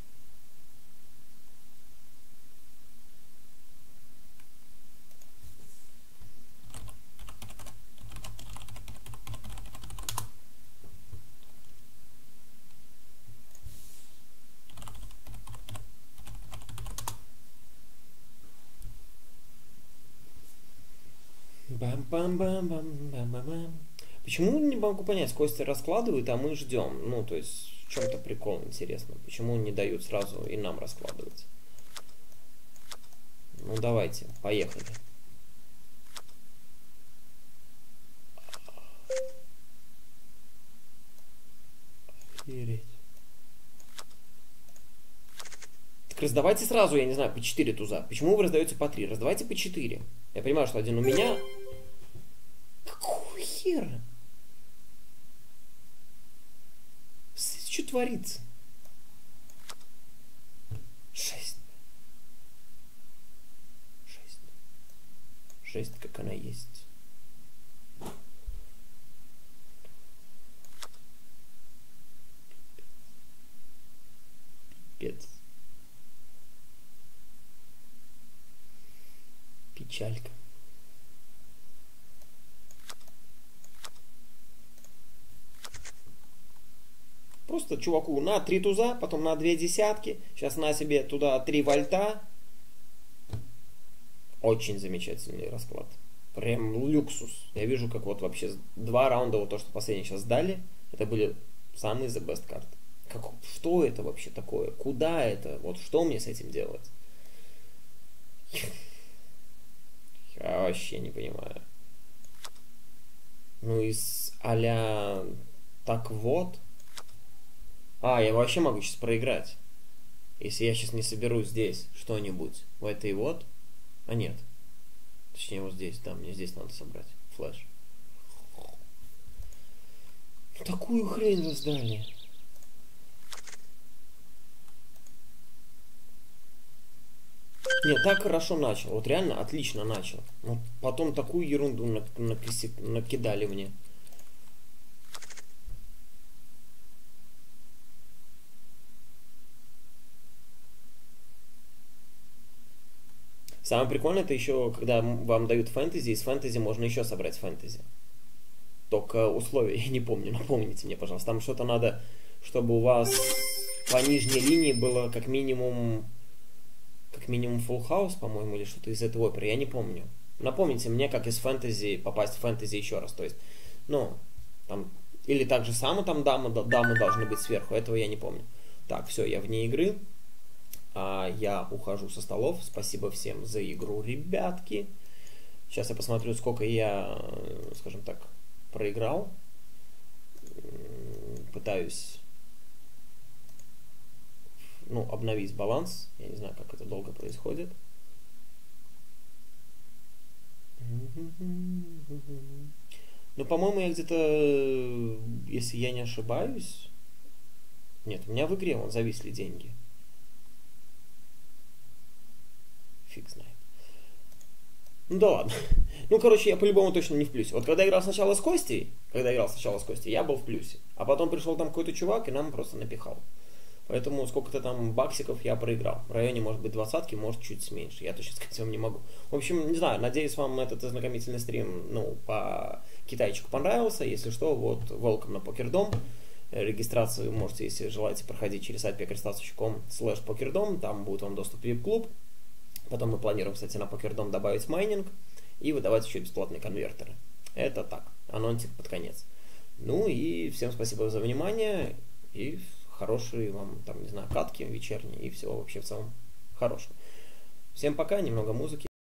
Бам-бам-бам-бам-бам-бам. Почему, не могу понять, Костя раскладывает, а мы ждем? Ну, то есть, в чем-то прикол, интересно. Почему не дают сразу и нам раскладывать? Ну, давайте, поехали. Охереть. Так раздавайте сразу, я не знаю, по четыре туза. Почему вы раздаете по три? Раздавайте по четыре. Я понимаю, что один у меня. Какого хера? Что творится? Шесть. Шесть. Шесть, как она есть. Печалька. Просто чуваку на три туза, потом на две десятки. Сейчас на себе туда три вольта. Очень замечательный расклад. Прям люксус. Я вижу, как вот вообще два раунда, вот то, что последние сейчас дали, это были самые the best карты. Как, что это вообще такое? Куда это? Вот что мне с этим делать? Я вообще не понимаю. Ну из а-ля так вот. А, я вообще могу сейчас проиграть. Если я сейчас не соберу здесь что-нибудь в этой вот. А нет. Точнее вот здесь, да, мне здесь надо собрать. Флэш. Такую хрень раздали. Нет, так хорошо начал. Вот реально отлично начал. Вот потом такую ерунду накидали мне. Самое прикольное это еще, когда вам дают фэнтези, из фэнтези можно еще собрать фэнтези. Только условия я не помню, напомните мне, пожалуйста. Там что-то надо, чтобы у вас по нижней линии было как минимум, как минимум full house, по-моему, или что-то из этой оперы, я не помню. Напомните мне, как из фэнтези попасть в фэнтези еще раз. То есть, ну, там, или так же само там дамы, дамы должны быть сверху, этого я не помню. Так, все, я вне игры. А я ухожу со столов. Спасибо всем за игру, ребятки. Сейчас я посмотрю, сколько я, скажем так, проиграл. Пытаюсь, ну, обновить баланс. Я не знаю, как это долго происходит. Ну, по-моему, я где-то, если я не ошибаюсь... Нет, у меня в игре вон зависли деньги. Фиг знает. Ну да ладно. Ну, короче, я по-любому точно не в плюсе. Вот когда играл сначала с Костей, когда играл сначала с Костей, я был в плюсе. А потом пришел там какой-то чувак и нам просто напихал. Поэтому сколько-то там баксиков я проиграл. В районе, может быть, двадцатки, может, чуть меньше. Я точно сказать вам не могу. В общем, не знаю, надеюсь, вам этот ознакомительный стрим, ну, по китайчику понравился. Если что, вот, welcome на покердом. Регистрацию можете, если желаете, проходить через сайт пекарстас точка ком слэш покердом. Там будет вам доступ в ви ай пи-клуб. Потом мы планируем, кстати, на покердом добавить майнинг и выдавать еще бесплатные конвертеры. Это так, анонсик под конец. Ну и всем спасибо за внимание и хорошие вам, там, не знаю, катки вечерние и всего вообще в целом хорошего. Всем пока, немного музыки.